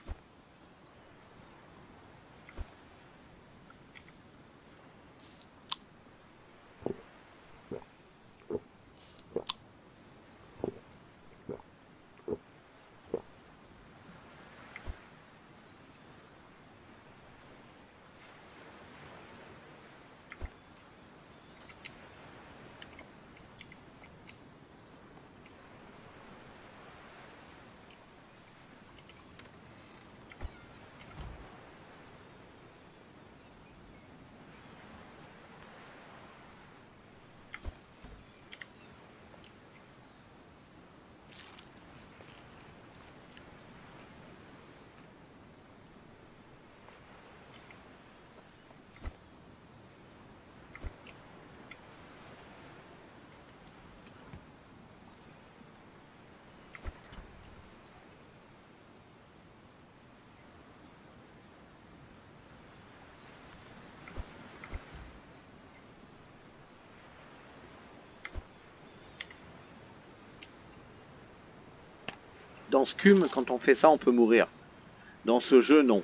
Dans Scum, quand on fait ça, on peut mourir. Dans ce jeu, non.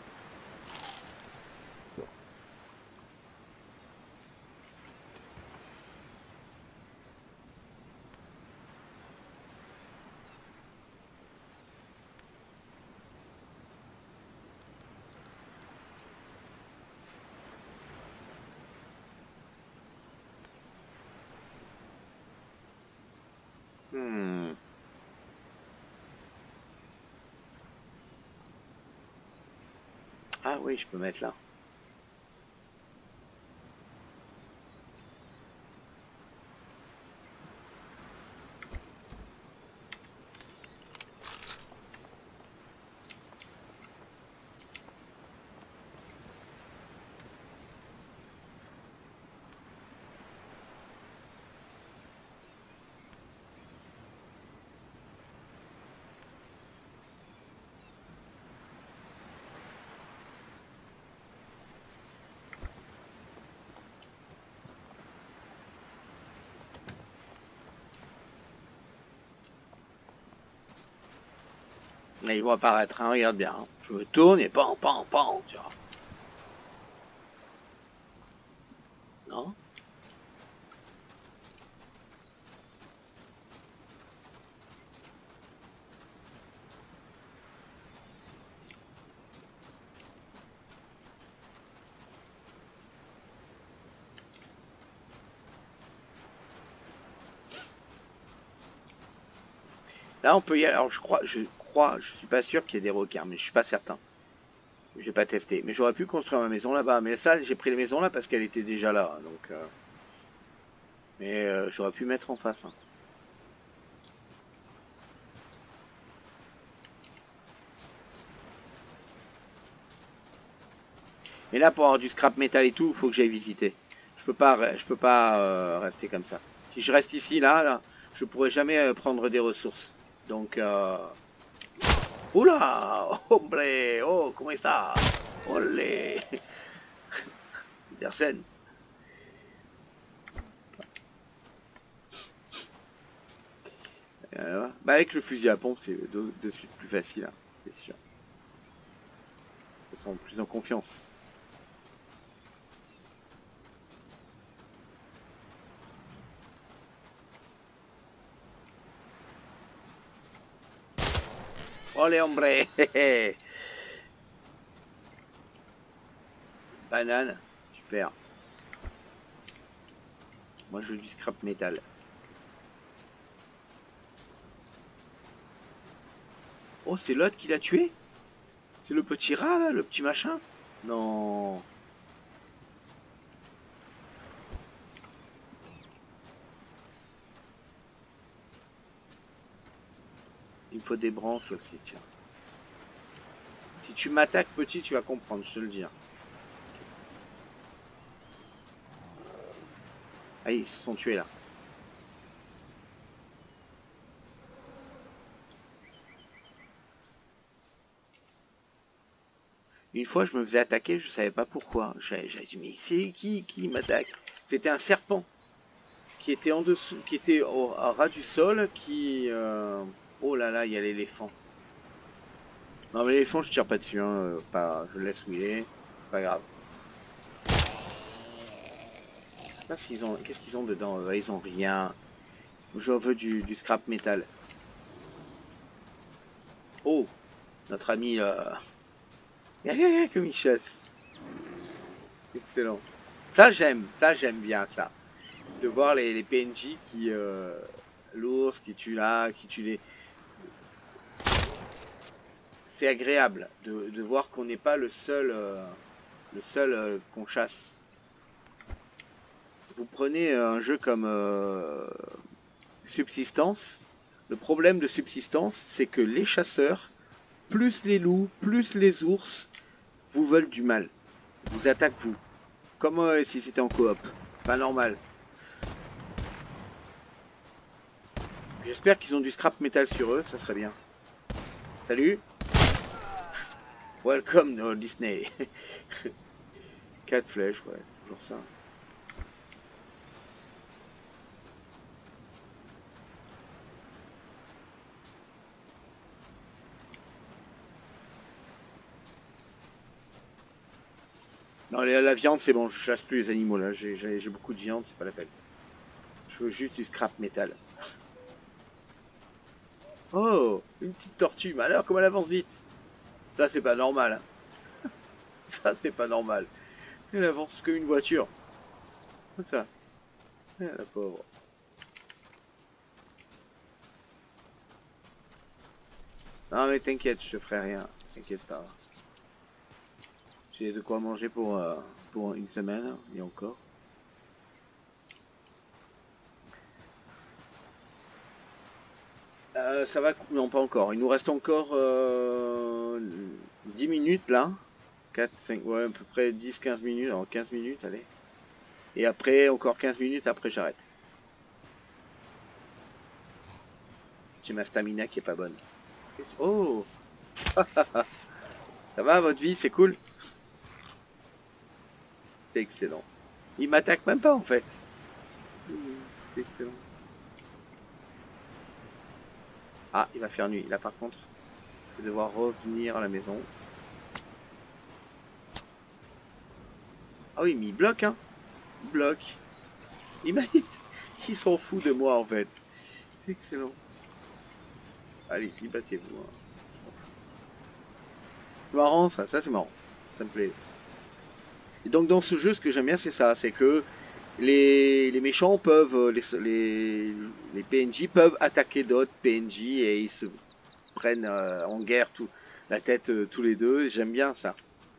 Ah oui, je peux mettre là. Là, ils vont apparaître, hein, regarde bien. Hein. Je me tourne et pan, pan, pan, tu vois. Non? Là, on peut y aller. Alors, je suis pas sûr qu'il y ait des requins, mais je suis pas certain. J'ai pas testé. Mais j'aurais pu construire ma maison là-bas. Mais ça, j'ai pris la maison là parce qu'elle était déjà là. Donc, mais j'aurais pu mettre en face. Hein. Mais là, pour avoir du scrap métal et tout, il faut que j'aille visiter. Je peux pas rester comme ça. Si je reste ici, là, je pourrais jamais prendre des ressources. Donc, oula, hombre, oh, comment está? Olé, personne. Bah avec le fusil à pompe, c'est de suite plus facile, hein, c'est sûr. Ils sont plus en confiance. Olé, hombre. Banane, super. Moi, je veux du scrap métal. Oh, c'est l'autre qui l'a tué? C'est le petit rat, là, le petit machin? Non. Il me faut des branches aussi, tiens. Si tu m'attaques, petit, tu vas comprendre, je te le dis. Hein. Ah, ils se sont tués, là. Une fois, je me faisais attaquer, je savais pas pourquoi. J'avais dit, mais c'est qui m'attaque? C'était un serpent qui était en dessous, qui était à ras du sol, qui... Oh là là, il y a l'éléphant. Non mais l'éléphant, je tire pas dessus, hein, pas, je le laisse où il est, c'est pas grave. Je sais pas s'ils ont... Qu'est-ce qu'ils ont dedans? Ils ont rien. J'en veux du scrap métal. Oh, notre ami là... Comme il chasse. Excellent. Ça j'aime bien ça. De voir les PNJ qui... l'ours qui tue là, qui tue les... C'est agréable de voir qu'on n'est pas le seul qu'on chasse. Vous prenez un jeu comme Subsistance. Le problème de Subsistance, c'est que les chasseurs, plus les loups, plus les ours, vous veulent du mal. Vous attaquent vous. Comme si c'était en coop. C'est pas normal. J'espère qu'ils ont du scrap métal sur eux, ça serait bien. Salut. Welcome no Disney. 4 flèches, ouais, c'est toujours ça. Non, la viande, c'est bon, je chasse plus les animaux là. J'ai beaucoup de viande, c'est pas la peine. Je veux juste du scrap métal. Oh, une petite tortue. Mais alors, comment elle avance vite? Ça, c'est pas normal. Hein. Ça, c'est pas normal. Elle avance comme une voiture. Comme ça. Ah, la pauvre. Non, mais t'inquiète, je te ferai rien. T'inquiète pas. J'ai de quoi manger pour une semaine, et encore. Ça va, non pas encore. Il nous reste encore 10 minutes là. 4, 5, ouais, à peu près 10-15 minutes. Alors 15 minutes, allez. Et après, encore 15 minutes, après j'arrête. J'ai ma stamina qui est pas bonne. Oh. Ça va, votre vie, c'est cool? C'est excellent. Il m'attaque même pas en fait. C'est excellent. Ah, il va faire nuit. Là par contre, je vais devoir revenir à la maison. Ah oui, mais il bloque, hein. Il bloque. Il s'en fout de moi en fait. C'est excellent. Allez, y battez-vous. Hein. C'est marrant ça, c'est marrant. Ça me plaît. Et donc dans ce jeu, ce que j'aime bien, c'est ça, c'est que les méchants peuvent, les PNJ peuvent attaquer d'autres PNJ et ils se prennent en guerre la tête tous les deux. J'aime bien ça.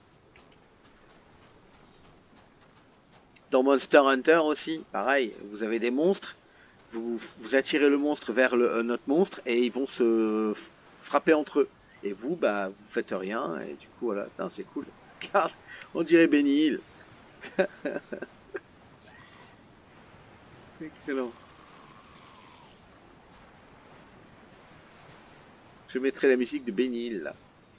Dans Monster Hunter aussi, pareil, vous avez des monstres, vous attirez le monstre vers un autre monstre et ils vont se frapper entre eux. Et vous, bah, vous faites rien et du coup, voilà, c'est cool. Regarde, on dirait Benny Hill. C'est excellent. Je mettrai la musique de Benny Hill là.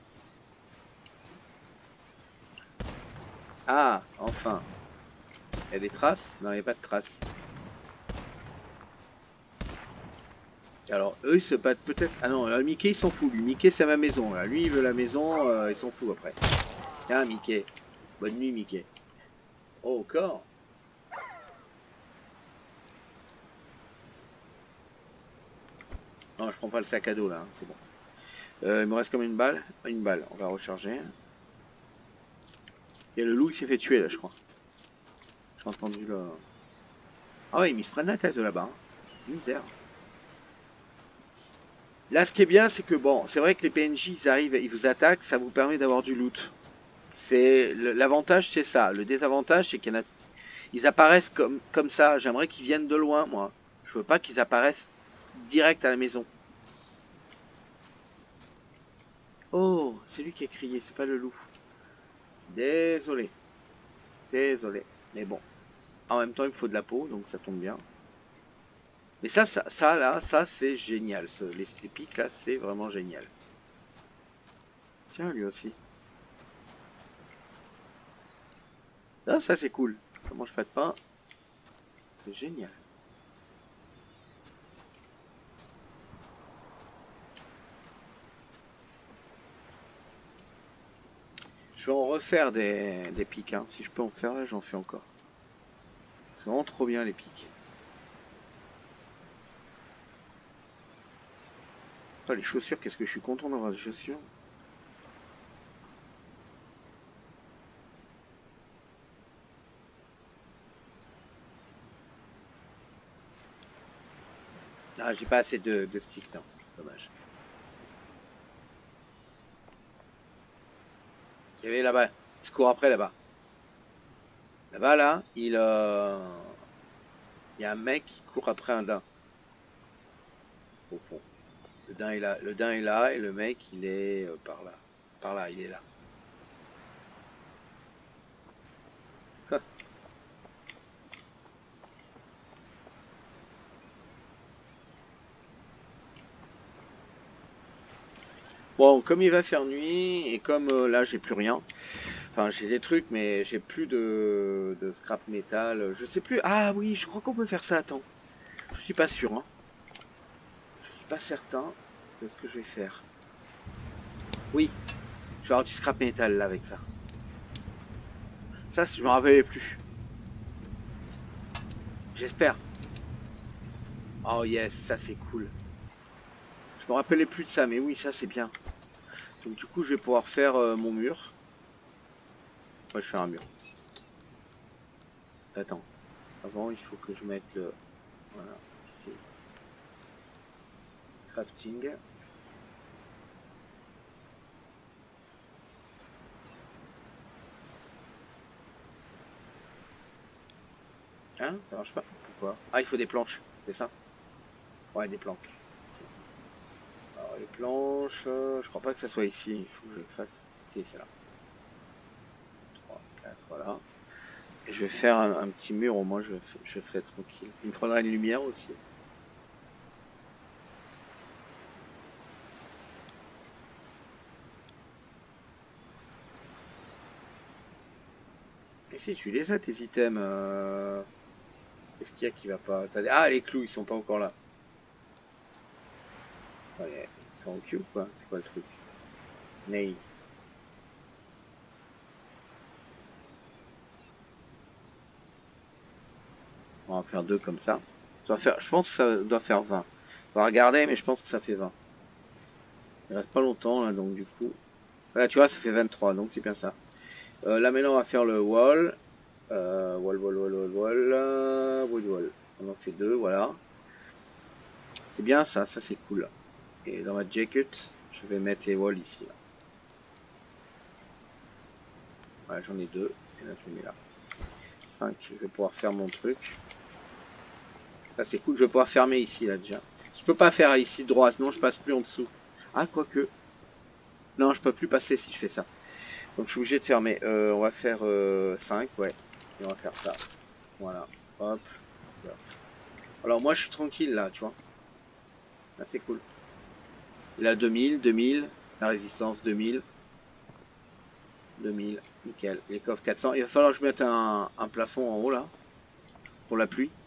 Ah, enfin. Il y a des traces? Non, il n'y a pas de traces. Alors, eux, ils se battent peut-être... Ah non, là, Mickey, il s'en fout. Lui, Mickey, c'est ma maison. Là. Lui, il veut la maison, il s'en fout après. Tiens, Mickey. Bonne nuit, Mickey. Oh, encore. Non, je prends pas le sac à dos, là. Hein, c'est bon. Il me reste comme une balle. Une balle. On va recharger. Il y a le loup qui s'est fait tuer, là, je crois. J'ai entendu le... Ah ouais, ils se prennent la tête, là-bas. Hein. Misère. Là, ce qui est bien, c'est que bon, c'est vrai que les PNJ, ils arrivent, ils vous attaquent, ça vous permet d'avoir du loot. C'est l'avantage, c'est ça. Le désavantage, c'est qu'il y en a, ils apparaissent comme ça. J'aimerais qu'ils viennent de loin, moi. Je veux pas qu'ils apparaissent direct à la maison. Oh, c'est lui qui a crié, c'est pas le loup. Désolé, désolé. Mais bon, en même temps, il me faut de la peau, donc ça tombe bien. Mais ça là, ça c'est génial. Les pics là, c'est vraiment génial. Tiens, lui aussi. Ah, ça c'est cool. Ça mange pas de pain. C'est génial. Je vais en refaire des pics. Hein. Si je peux en faire là, j'en fais encore. C'est vraiment trop bien les pics. Oh, les chaussures, qu'est-ce que je suis content d'avoir des chaussures. Ah, j'ai pas assez de sticks, non. Dommage. Il y avait là-bas. Il se court après là-bas. Là-bas, là, il y a un mec qui court après un daim. Au fond. Le daim est là et le mec il est par là. Par là, il est là. Bon, comme il va faire nuit et comme là j'ai plus rien. Enfin, j'ai des trucs, mais j'ai plus de scrap métal. Je sais plus. Ah oui, je crois qu'on peut faire ça. Attends. Je suis pas sûr. Hein. Je suis pas certain de ce que je vais faire. Oui, je vais avoir du scrap métal là avec ça. Ça, je me rappelais plus. J'espère. Oh yes, ça c'est cool. Je me rappelais plus de ça, mais oui, ça c'est bien. Donc du coup, je vais pouvoir faire mon mur. Moi, je fais un mur. Attends. Avant, il faut que je mette le... Voilà, ici. Crafting. Hein? Ça marche pas? Pourquoi? Ah, il faut des planches, c'est ça? Ouais, des planques. Alors, les planches, je crois pas que ça soit ici. Il faut que je le fasse. Si, c'est là. 3, 4, voilà. Et je vais faire un petit mur, au moins je serai tranquille. Il me faudra une lumière aussi. Et si tu les as tes items, qu'est-ce qu'il y a qui va pas? Ah, les clous, ils sont pas encore là. Ouais, ils sont au cul ou quoi? C'est quoi le truc? Ney. On va en faire deux comme ça. Je pense que ça doit faire 20. On va regarder, mais je pense que ça fait 20. Il reste pas longtemps là, donc du coup. Voilà, tu vois, ça fait 23, donc c'est bien ça. Là maintenant, on va faire le wall. Wall. On en fait deux, voilà. C'est bien ça, ça c'est cool. Et dans ma jacket, je vais mettre les walls ici. Là. Voilà, j'en ai deux. Et là, je les mets là. 5, je vais pouvoir faire mon truc. Ça c'est cool, je vais pouvoir fermer ici là déjà. Je peux pas faire ici droit, sinon je passe plus en dessous. Ah, quoique. Non, je peux plus passer si je fais ça. Donc je suis obligé de fermer. On va faire 5, ouais. Et on va faire ça. Voilà. Hop. Alors moi je suis tranquille là, tu vois. Là c'est cool. Il a 2000. La résistance 2000. Nickel. Les coffres 400. Il va falloir que je mette un plafond en haut là. Pour la pluie.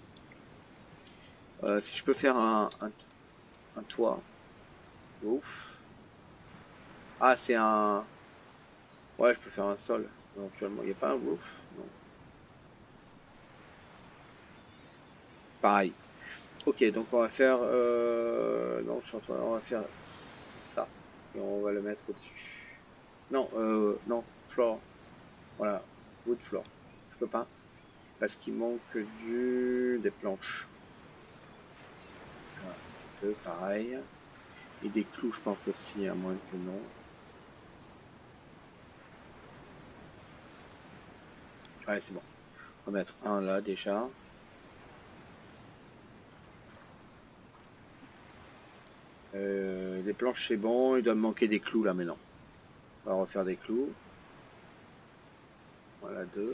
Si je peux faire un toit. Ouf. Ah, c'est un... Ouais, je peux faire un sol. Éventuellement. Il n'y a pas un roof? Non. Pareil. Ok, donc on va faire... Non, je suis en train... On va faire ça. Et on va le mettre au-dessus. Non, non. Floor. Voilà. Wood floor. Je peux pas. Parce qu'il manque des planches. Voilà. Deux, pareil. Et des clous, je pense aussi, à moins que non. Ouais, c'est bon. On va mettre un là déjà. Les planches c'est bon, il doit me manquer des clous là maintenant. On va refaire des clous. Voilà, deux.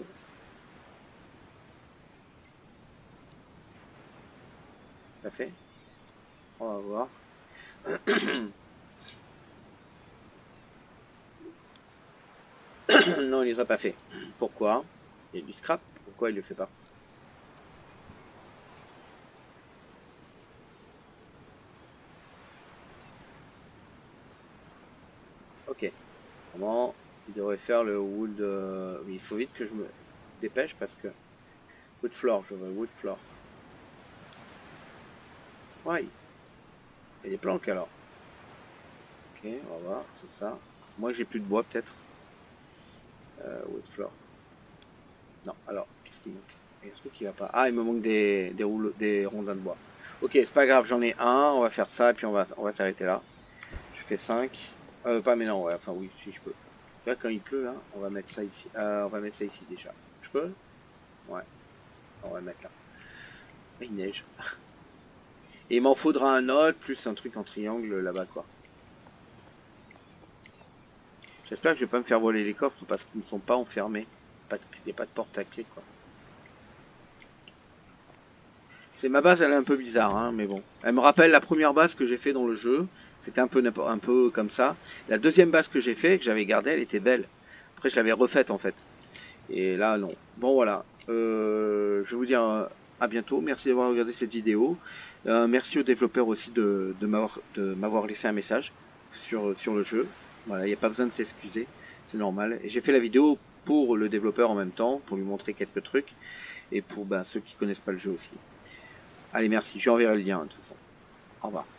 Ça fait? On va voir. Non, il les a pas fait. Pourquoi? Il y a du scrap. Pourquoi il le fait pas? Ok. Comment il devrait faire le wood? Il faut vite que je me dépêche parce que wood floor, je veux wood floor. Ouais. Il y a des planques alors. Ok, on va voir, c'est ça. Moi j'ai plus de bois peut-être. Wood floor. Non, alors, qu'est-ce qu'il manque? Il y a un truc qui va pas. Ah, il me manque des rondins de bois. Ok, c'est pas grave, j'en ai un. On va faire ça et puis on va s'arrêter là. Je fais 5. Pas mais non, ouais, enfin oui, si je peux. Là, quand il pleut, là, on va mettre ça ici. On va mettre ça ici déjà. Je peux? Ouais, on va le mettre là. Il neige. Et il m'en faudra un autre, plus un truc en triangle là-bas, quoi. J'espère que je vais pas me faire voler les coffres parce qu'ils ne sont pas enfermés. Il n'y a pas de porte à clé, quoi. C'est ma base, elle est un peu bizarre, hein, mais bon. Elle me rappelle la première base que j'ai fait dans le jeu. C'était un peu comme ça. La deuxième base que j'ai fait, que j'avais gardée, elle était belle. Après, je l'avais refaite en fait. Et là, non. Bon, voilà. Je vais vous dire à bientôt. Merci d'avoir regardé cette vidéo. Merci aux développeurs aussi de m'avoir laissé un message sur le jeu. Voilà, il n'y a pas besoin de s'excuser. C'est normal. Et j'ai fait la vidéo pour le développeur en même temps, pour lui montrer quelques trucs, et pour ceux qui connaissent pas le jeu aussi. Allez, merci, j'enverrai le lien de toute façon. Au revoir.